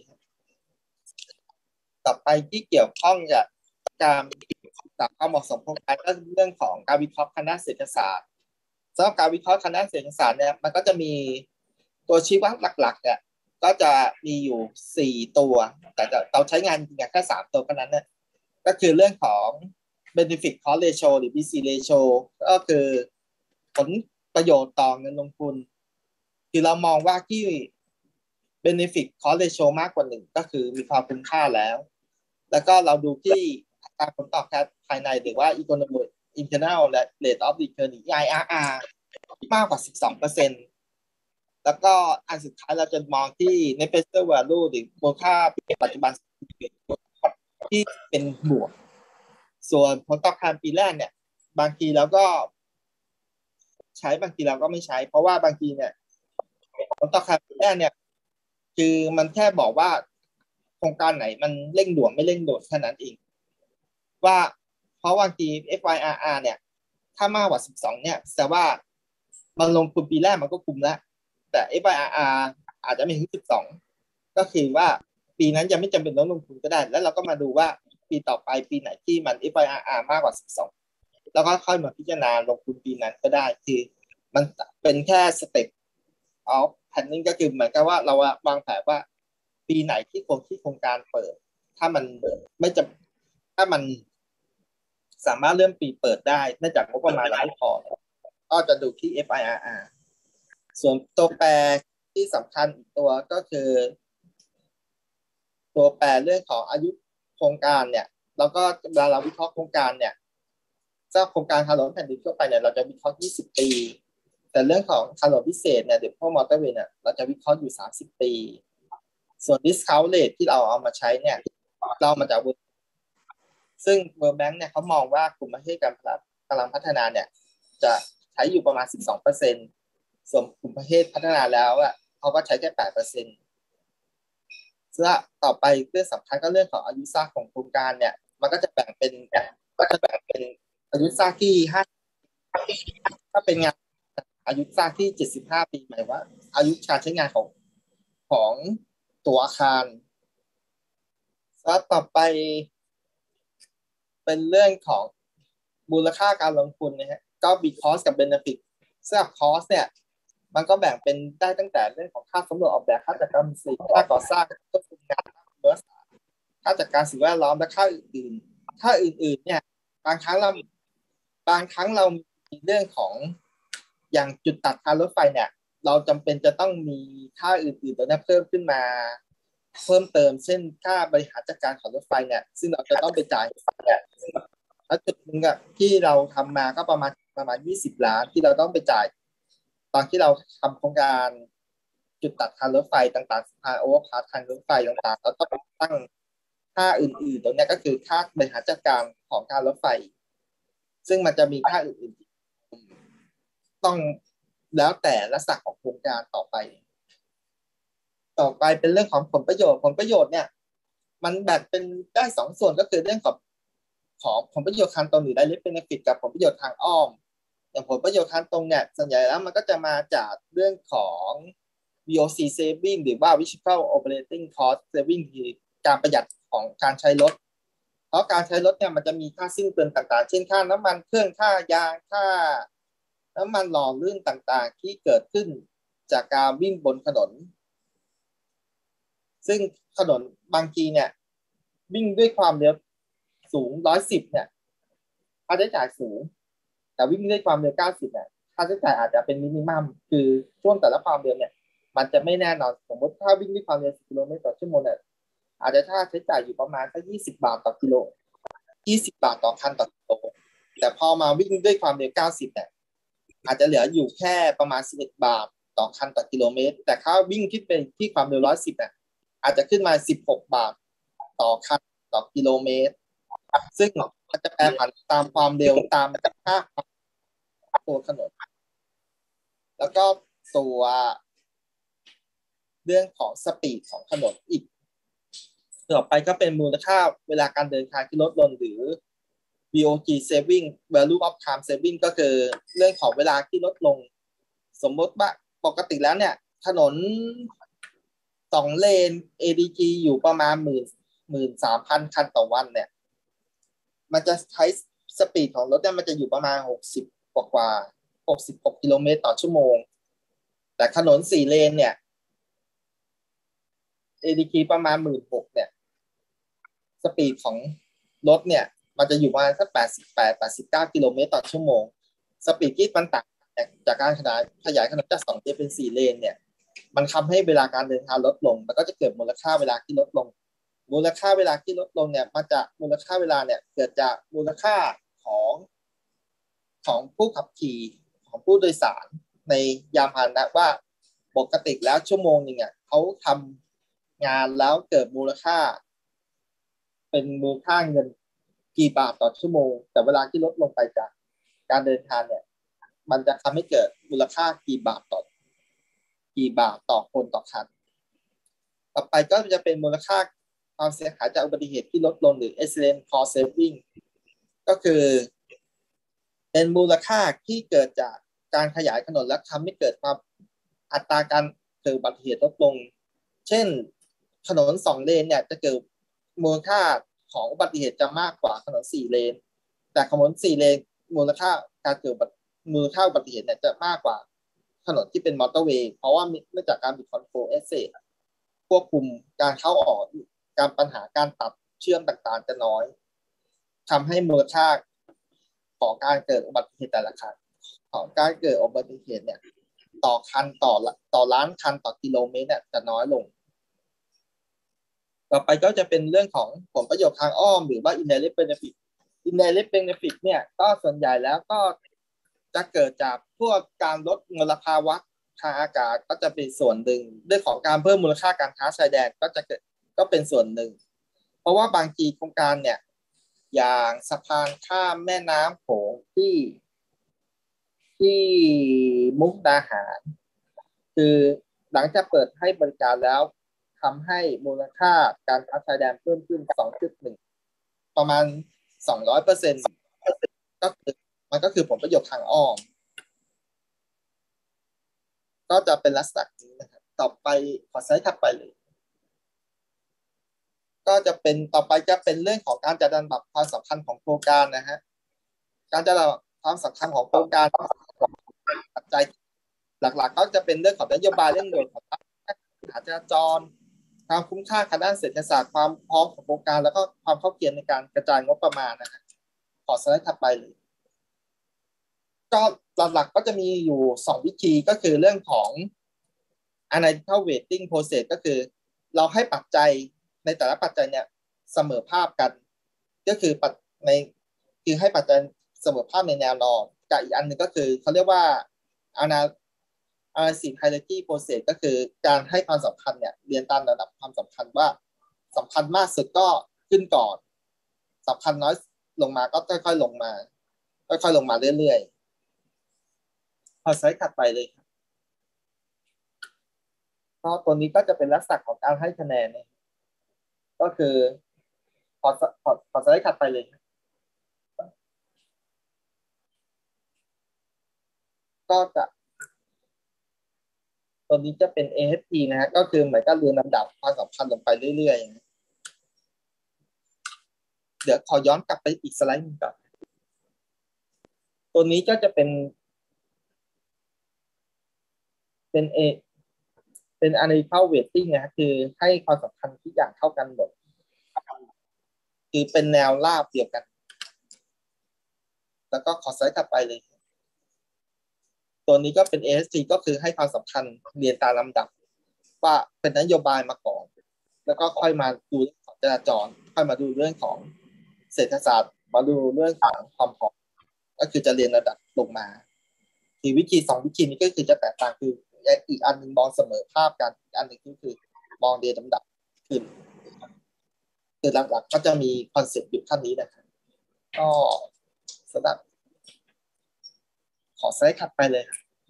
ต่อไปที่เกี่ยวข้องกับการจากความเหมาะสมโครงการก็เรื่องของการวิเคราะห์คณะเศรษฐศาสตร์สำหรับการวิเคราะห์คณะเศรษฐศาสตร์เนี่ยมันก็จะมีตัวชี้วัดหลักๆเนี่ยก็จะมีอยู่สี่ตัวแต่เราใช้งานจริงๆแค่สามตัวเท่านั้นเนี่ยก็คือเรื่องของ benefit cost ratio หรือ บี ซี ratio ก็คือผลประโยชน์ต่อเงินลงทุนคืคือเรามองว่าที่ benefit cost ratio มากกว่าหนึ่งก็คือมีความคุ้มค่าแล้วแล้วก็เราดูที่อัตราผลตอบแทนภายในหรือว่า economic internal และ rate of return หรือ ไอ อาร์ อาร์ มากกว่า สิบสองเปอร์เซ็นต์ แล้วก็อันสุดท้ายเราจะมองที่ net present value หรือมูลค่าปัจจุบันที่เป็นบวกส่วนผลตอบแทนปีแรกเนี่ยบางทีเราก็ใช้บางทีเราก็ไม่ใช้เพราะว่าบางทีเนี่ยผลตอบแทนปีแรกเนี่ยคือมันแค่บอกว่าโครงการไหนมันเร่งด่วนไม่เร่งด่วนแค่นั้นเองว่าเพราะบางที เอฟ วาย อาร์ อาร์ เนี่ยถ้ามากกว่าสิบสองเนี่ยแสดงว่ามันลงทุนปีแรกมันก็คุ้มแล้วแต่ เอฟ วาย อาร์ อาร์ อาจจะไม่ถึงสิบสองก็คือว่าปีนั้นยังไม่จำเป็นต้องลงทุนก็ได้แล้วเราก็มาดูว่าปีต่อไปปีไหนที่มัน เอฟ วาย อาร์ อาร์ มากกว่าสิบสองแล้วก็ค่อยมาพิจารณาลงทุนปีนั้นก็ได้คือมันเป็นแค่สเต็ปออฟแพนนิ่งก็คือเหมือนกับว่าเราวางแผนว่าปีไหนที่โครงที่โครงการเปิดถ้ามันไม่จะถ้ามันสามารถเริ่มปีเปิดได้เนื่องจากงบประมาณเราไม่พอก็จะดูที่ เอฟ ไอ อาร์ อาร์ ส่วนตัวแปรที่สำคัญอีกตัวก็คือตัวแปรเรื่องของอายุโครงการเนี่ยแล้วก็เวลาเราวิเคราะห์โครงการเนี่ยถ้าโครงการถนนแผ่นดินทั่วไปเนี่ยเราจะวิเคราะห์ยี่สิบปีแต่เรื่องของถนนพิเศษเนี่ยเดี๋ยวพวกมอเตอร์เวย์เนี่ยเราจะวิเคราะห์อยู่สามสิบปีส่วน discount rate ที่เราเอามาใช้เนี่ยเรามาจากซึ่ง World Bank เนี่ยเขามองว่ากลุ่มประเทศกำลังพัฒนาเนี่ยจะใช้อยู่ประมาณ สิบสองเปอร์เซ็นต์ ส่วนกลุ่มประเทศพัฒนาแล้วอ่ะเขาก็ใช้แค่ แปดเปอร์เซ็นต์ และต่อไปเรื่องสำคัญก็เรื่องของอายุสร้างของโครงการเนี่ยมันก็จะแบ่งเป็นก็จะแบ่งเป็นอายุสร้างที่ห้าถ้าเป็นงานอายุสร้างที่เจ็ดสิบห้าปีหมายว่าอายุการใช้งานของของตัวอาคารแล้วต่อไปเป็นเรื่องของมูลค่าการลงทุนนะฮะก็มีคอสกับเบเนฟิตสำหรับคอสเนี่ยมันก็แบ่งเป็นได้ตั้งแต่เรื่องของค่าสำรวจออกแบบค่าจัดการสิ่งค่าก่อสร้างต้นทุนงานเมื่อค่าจัดการสิ่งแวดล้อมและค่าอื่นๆค่าอื่นๆเนี่ยบางครั้งเราบางครั้งเรามีเรื่องของอย่างจุดตัดทางรถไฟเนี่ยเราจำเป็นจะต้องมีค่าอื่นๆตัวนี้เพิ่มขึ้นมาเพิ่มเติมเช่นค่าบริหารจัดการของรถไฟเนี่ยซึ่งเราจะต้องไปจ่ายเนี่ยแล้วจุดหนึ่งอะที่เราทำมาก็ประมาณประมาณยี่สิบล้านที่เราต้องไปจ่ายตอนที่เราทำโครงการจุดตัดทางรถไฟต่างๆสะพานโอเวอร์พาสทางรถไฟต่างๆเราต้องตั้งค่าอื่นๆตรงนี้ก็คือค่าบริหารจัดการของการรถไฟซึ่งมันจะมีค่าอื่นๆต้องแล้วแต่ลักษณะของโครงการต่อไปต่อไปเป็นเรื่องของผลประโยชน์ผลประโยชน์เนี่ยมันแบ่งเป็นได้สองส่วนก็คือเรื่องของของผลประโยชน์ทางตรงหรือ direct benefit กับผลประโยชน์ทางอ้อมอย่างผลประโยชน์ทางตรงเนี่ยส่วนใหญ่แล้วมันก็จะมาจากเรื่องของ วี โอ ซี saving หรือว่า Vehicle Operating Cost saving คือการประหยัดของการใช้รถเพราะการใช้รถเนี่ยมันจะมีค่าสิ้นเปลืองต่างๆเช่นค่าน้ำมันเครื่องค่ายางค่าน้ำมันหล่อลื่นต่างๆที่เกิดขึ้นจากการวิ่งบนถนนซึ่งถนนบางทีเนี่ยวิ่งด้วยความเร็วสูงหนึ่งร้อยสิบเนี่ยค่าใช้จ่ายสูงแต่วิ่งด้วยความเร็วเก้าสิบเนี่ยค่าใช้จ่ายอาจจะเป็นมินิมัมคือช่วงแต่ละความเร็วเนี่ยมันจะไม่แน่นอนสมมติถ้าวิ่งด้วยความเร็วสิบกิโลเมตรต่อชั่วโมงเนี่ยอาจจะค่าใช้จ่ายอยู่ประมาณสักยี่สิบบาทต่อกิโลยี่สิบบาทต่อคันต่อกิโลแต่พอมาวิ่งด้วยความเร็วเก้าสิบเนี่ยอาจจะเหลืออยู่แค่ประมาณสิบเอ็ดบาทต่อคันต่อกิโลเมตรแต่ถ้าวิ่งขึ้นไปที่ความเร็วหนึ่งร้อยสิบเนี่ยอาจจะขึ้นมาสิบหกบาทต่อคันต่อกิโลเมตรซึ่งมันจะแปรผันตามความเร็วตามค่าตัวถนนแล้วก็ตัวเรื่องของสปีดของถนนอีกต่อไปก็เป็นมูลค่าเวลาการเดินทางที่ลดลงหรือ วี โอ ที saving value of time saving ก็คือเรื่องของเวลาที่ลดลงสมมติว่าปกติแล้วเนี่ยถนนสองเลน เอ ดี จี อยู่ประมาณหมื่นหมื่นสามพันคันต่อวันเนี่ยมันจะใช้สปีดของรถเนี่ยมันจะอยู่ประมาณหกสิบกว่ากว่าหกสิบหกกิโลเมตรต่อชั่วโมงแต่ถนนสี่เลนเนี่ย เอ ดี จี ประมาณหมื่นหกเนี่ยสปีดของรถเนี่ยมันจะอยู่ประมาณสักแปดสิบแปด แปดสิบเก้ากิโลเมตรต่อชั่วโมงสปีดที่มันต่างจากการขยายขยายถนนจากสองเลนเป็นสี่เลนเนี่ยมันทำให้เวลาการเดินทางลดลงมันก็จะเกิดมูลค่าเวลาที่ลดลงมูลค่าเวลาที่ลดลงเนี่ยมาจากมูลค่าเวลาเนี่ยเกิดจากมูลค่าของของผู้ขับขี่ของผู้โดยสารในยานพาหนะว่าปกติแล้วชั่วโมงหนึ่งอ่ะเขาทำงานแล้วเกิดมูลค่าเป็นมูลค่าเงินกี่บาทต่อชั่วโมงแต่เวลาที่ลดลงไปจากการเดินทางเนี่ยมันจะทำให้เกิดมูลค่ากี่บาทต่อกี่บาทต่อคนต่อคันต่อไปก็จะเป็นมูลค่าความเสียหายจากอุบัติเหตุที่ลดลงหรือ accident cost saving ก็คือเป็นมูลค่าที่เกิดจากการขยายถนนและทำให้เกิดความอัตราการเกิดอุบัติเหตุลดลงเช่นถนนสองเลนเนี่ยจะเกิดมูลค่าของอุบัติเหตุจะมากกว่าถนนสี่เลนแต่ถนนสี่เลนมูลค่าการเกิดมูลค่าอุบัติเหตุเนี่ยจะมากกว่าถนนที่เป็นมอเตอร์เวย์เพราะว่าเนื่องจากการมีคอนโทรลเอสเซทควบคุมการเข้าออกการปัญหาการตัดเชื่อมต่างๆจะน้อยทำให้มูลค่าของการเกิดอุบัติเหตุแต่ละครั้งของการเกิดอุบัติเหตุเนี่ยต่อคันต่อต่อล้านคันต่อกิโลเมตรเนี่ยจะน้อยลงต่อไปก็จะเป็นเรื่องของผลประโยชน์ทางอ้อมหรือว่า indirect benefit indirect benefit เนี่ยก็ส่วนใหญ่แล้วก็จะเกิดจากพวกการลดมลภาวะทางอากาศก็จะเป็นส่วนหนึ่งเรื่องของการเพิ่มมูลค่าการค้าชายแดนก็จะเกิดก็เป็นส่วนหนึ่งเพราะว่าบางทีโครงการเนี่ยอย่างสะพานข้ามแม่น้ำโขงที่ที่มุกดาหารคือหลังจากเปิดให้บริการแล้วทำให้มูลค่าการค้าชายแดนเพิ่มขึ้น สองจุดหนึ่ง ประมาณ สองร้อยเปอร์เซ็นต์ ก็คือมันก็คือผลประโยชน์ทางอ้อมก็จะเป็นลักษณะนี้นะครับต่อไปขอสไลด์ถัดไปเลยก็จะเป็นต่อไปจะเป็นเรื่องของการจัดลำดับความสำคัญของโครงการนะฮะการจัดลำดับความสำคัญของโครงการปัจจัยหลักๆก็จะเป็นเรื่องของนโยบายเรื่องเดินของการจราจรความคุ้มค่าทางด้านเศรษฐศาสตร์ความพร้อมของโครงการแล้วก็ความเข้าเกียรในการกระจายงบประมาณนะฮะขอสไลด์ถัดไปเลยก็หลักๆก็จะมีอยู่สองวิธีก็คือเรื่องของ analytical weighting process ก็คือเราให้ปัจจัยในแต่ละปัจจัยเนี่ยเสมอภาพกันก็คือปัจในคือให้ปัจจัยเสมอภาพในแนวนอนกับอีกอันหนึ่งก็คือเขาเรียกว่า analysis hierarchy process ก็คือการให้ความสำคัญเนี่ยเรียนตามระดับความสำคัญว่าสำคัญมากสุดก็ขึ้นก่อนสำคัญน้อยลงมาก็ค่อยๆลงมาค่อยๆลงมาเรื่อยๆพอสไลด์ถัดไปเลยครับก็ตัวนี้ก็จะเป็นลักษณะของการให้คะแนนเนี่ยก็คือขอขอขอสไลด์ถัดไปเลยก็จะตัวนี้จะเป็น เอ เอช ที นะฮะก็คือเหมือนกับเรียงลำดับความสำคัญลงไปเรื่อยๆเดี๋ยวขอย้อนกลับไปอีกสไลด์หนึ่งก่อนตัวนี้ก็จะเป็นเป็น A เป็น analytical weighting นะคือให้ความสำคัญทุกอย่างเท่ากันหมดคือเป็นแนวราบเดียวกันแล้วก็ขอสไลด์ถัดไปเลยตัวนี้ก็เป็น เอ เอส ที ก็คือให้ความสำคัญเรียนตามลำดับว่าเป็นนโยบายมาก่อนแล้วก็ค่อยมาดูเรื่องของจราจรค่อยมาดูเรื่องของเศรษฐศาสตร์มาดูเรื่องของความพร้อมก็คือจะเรียนระดับลงมาคือวิธีสองวิธีนี้ก็คือจะแตกต่างคืออีกอันหนึ่งมองเสมอภาพกันอีกอันหนึ่งก็คือมองเรียนลำดับขึ้นคือหลักๆก็จะมีคอนเซ็ปต์อยู่ขั้นนี้นะครับก็สำหรับขอสไลด์ถัดไปเลย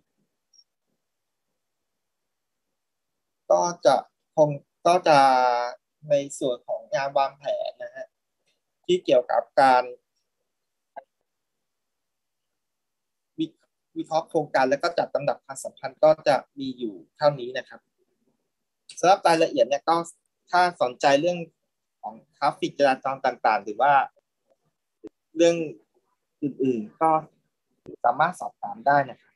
ก็จะคงก็จะในส่วนของงานวางแผนนะฮะที่เกี่ยวกับการวิเคราะห์โครงการแล้วก็จัดลำดับความสำคัญก็จะมีอยู่เท่านี้นะครับสำหรับรายละเอียดเนี่ยก็ถ้าสนใจเรื่องของทราฟฟิกจราจรต่างๆหรือว่าเรื่องอื่นๆก็สามารถสอบถามได้นะครับ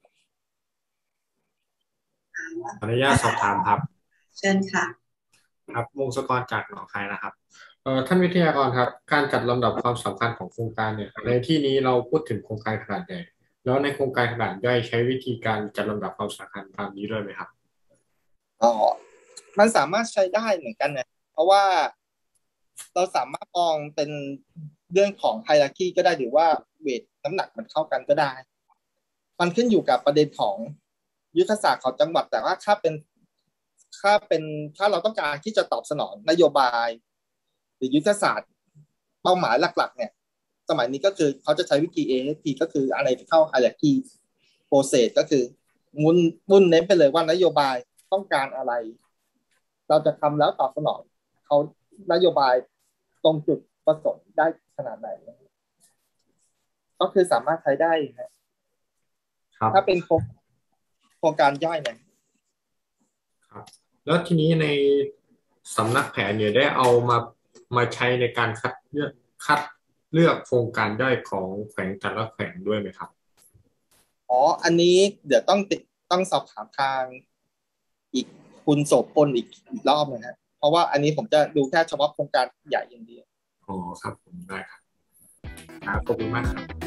ขออนุญาตสอบถามครับเชิญค่ะครับวงศกรจากหนองคายนะครับเอ่อท่านวิทยากรครับการจัดลำดับความสำคัญของโครงการเนี่ยในที่นี้เราพูดถึงโครงการขนาดใหญ่แล้วในโครงการขนาดย่อยใช้วิธีการจัดลำดับความสำคัญตามนี้ด้วยไหมครับก็มันสามารถใช้ได้เหมือนกันนะเพราะว่าเราสามารถมองเป็นเรื่องของไฮรักีก็ได้หรือว่าเวทน้ำหนักมันเข้ากันก็ได้มันขึ้นอยู่กับประเด็นของยุทธศาสตร์ของจังหวัดแต่ว่าถ้าเป็นถ้าเป็นถ้าเราต้องการที่จะตอบสนองนโยบายหรือยุทธศาสตร์เป้าหมายหลักๆเนี่ยสมัยนี้ก็คือเขาจะใช้วิธี เอ เอส พี ก็คือ Analytical Hierarchy Process ก็คือมุ่นมุ่นเน้นไปเลยว่านโยบายต้องการอะไรเราจะทำแล้วตอบสนองเขานโยบายตรงจุดประสงค์ได้ขนาดไหนก็คือสามารถใช้ได้ครับถ้าเป็นโครงโครงการย่อยเนี่ยครับแล้วทีนี้ในสำนักแผนเนี่ยได้เอามามาใช้ในการคัดเลือกคัดเลือกโครงการย่อยของแขวงแต่ละแขวงด้วยไหมครับอ๋ออันนี้เดี๋ยวต้องติดต้องสอบถามทางอีกคุณโสพลอีกอีกรอบนะฮะเพราะว่าอันนี้ผมจะดูแค่เฉพาะโครงการใหญ่อย่างเดียวอ๋อครับผมได้ครับครับขอบคุณมากครับ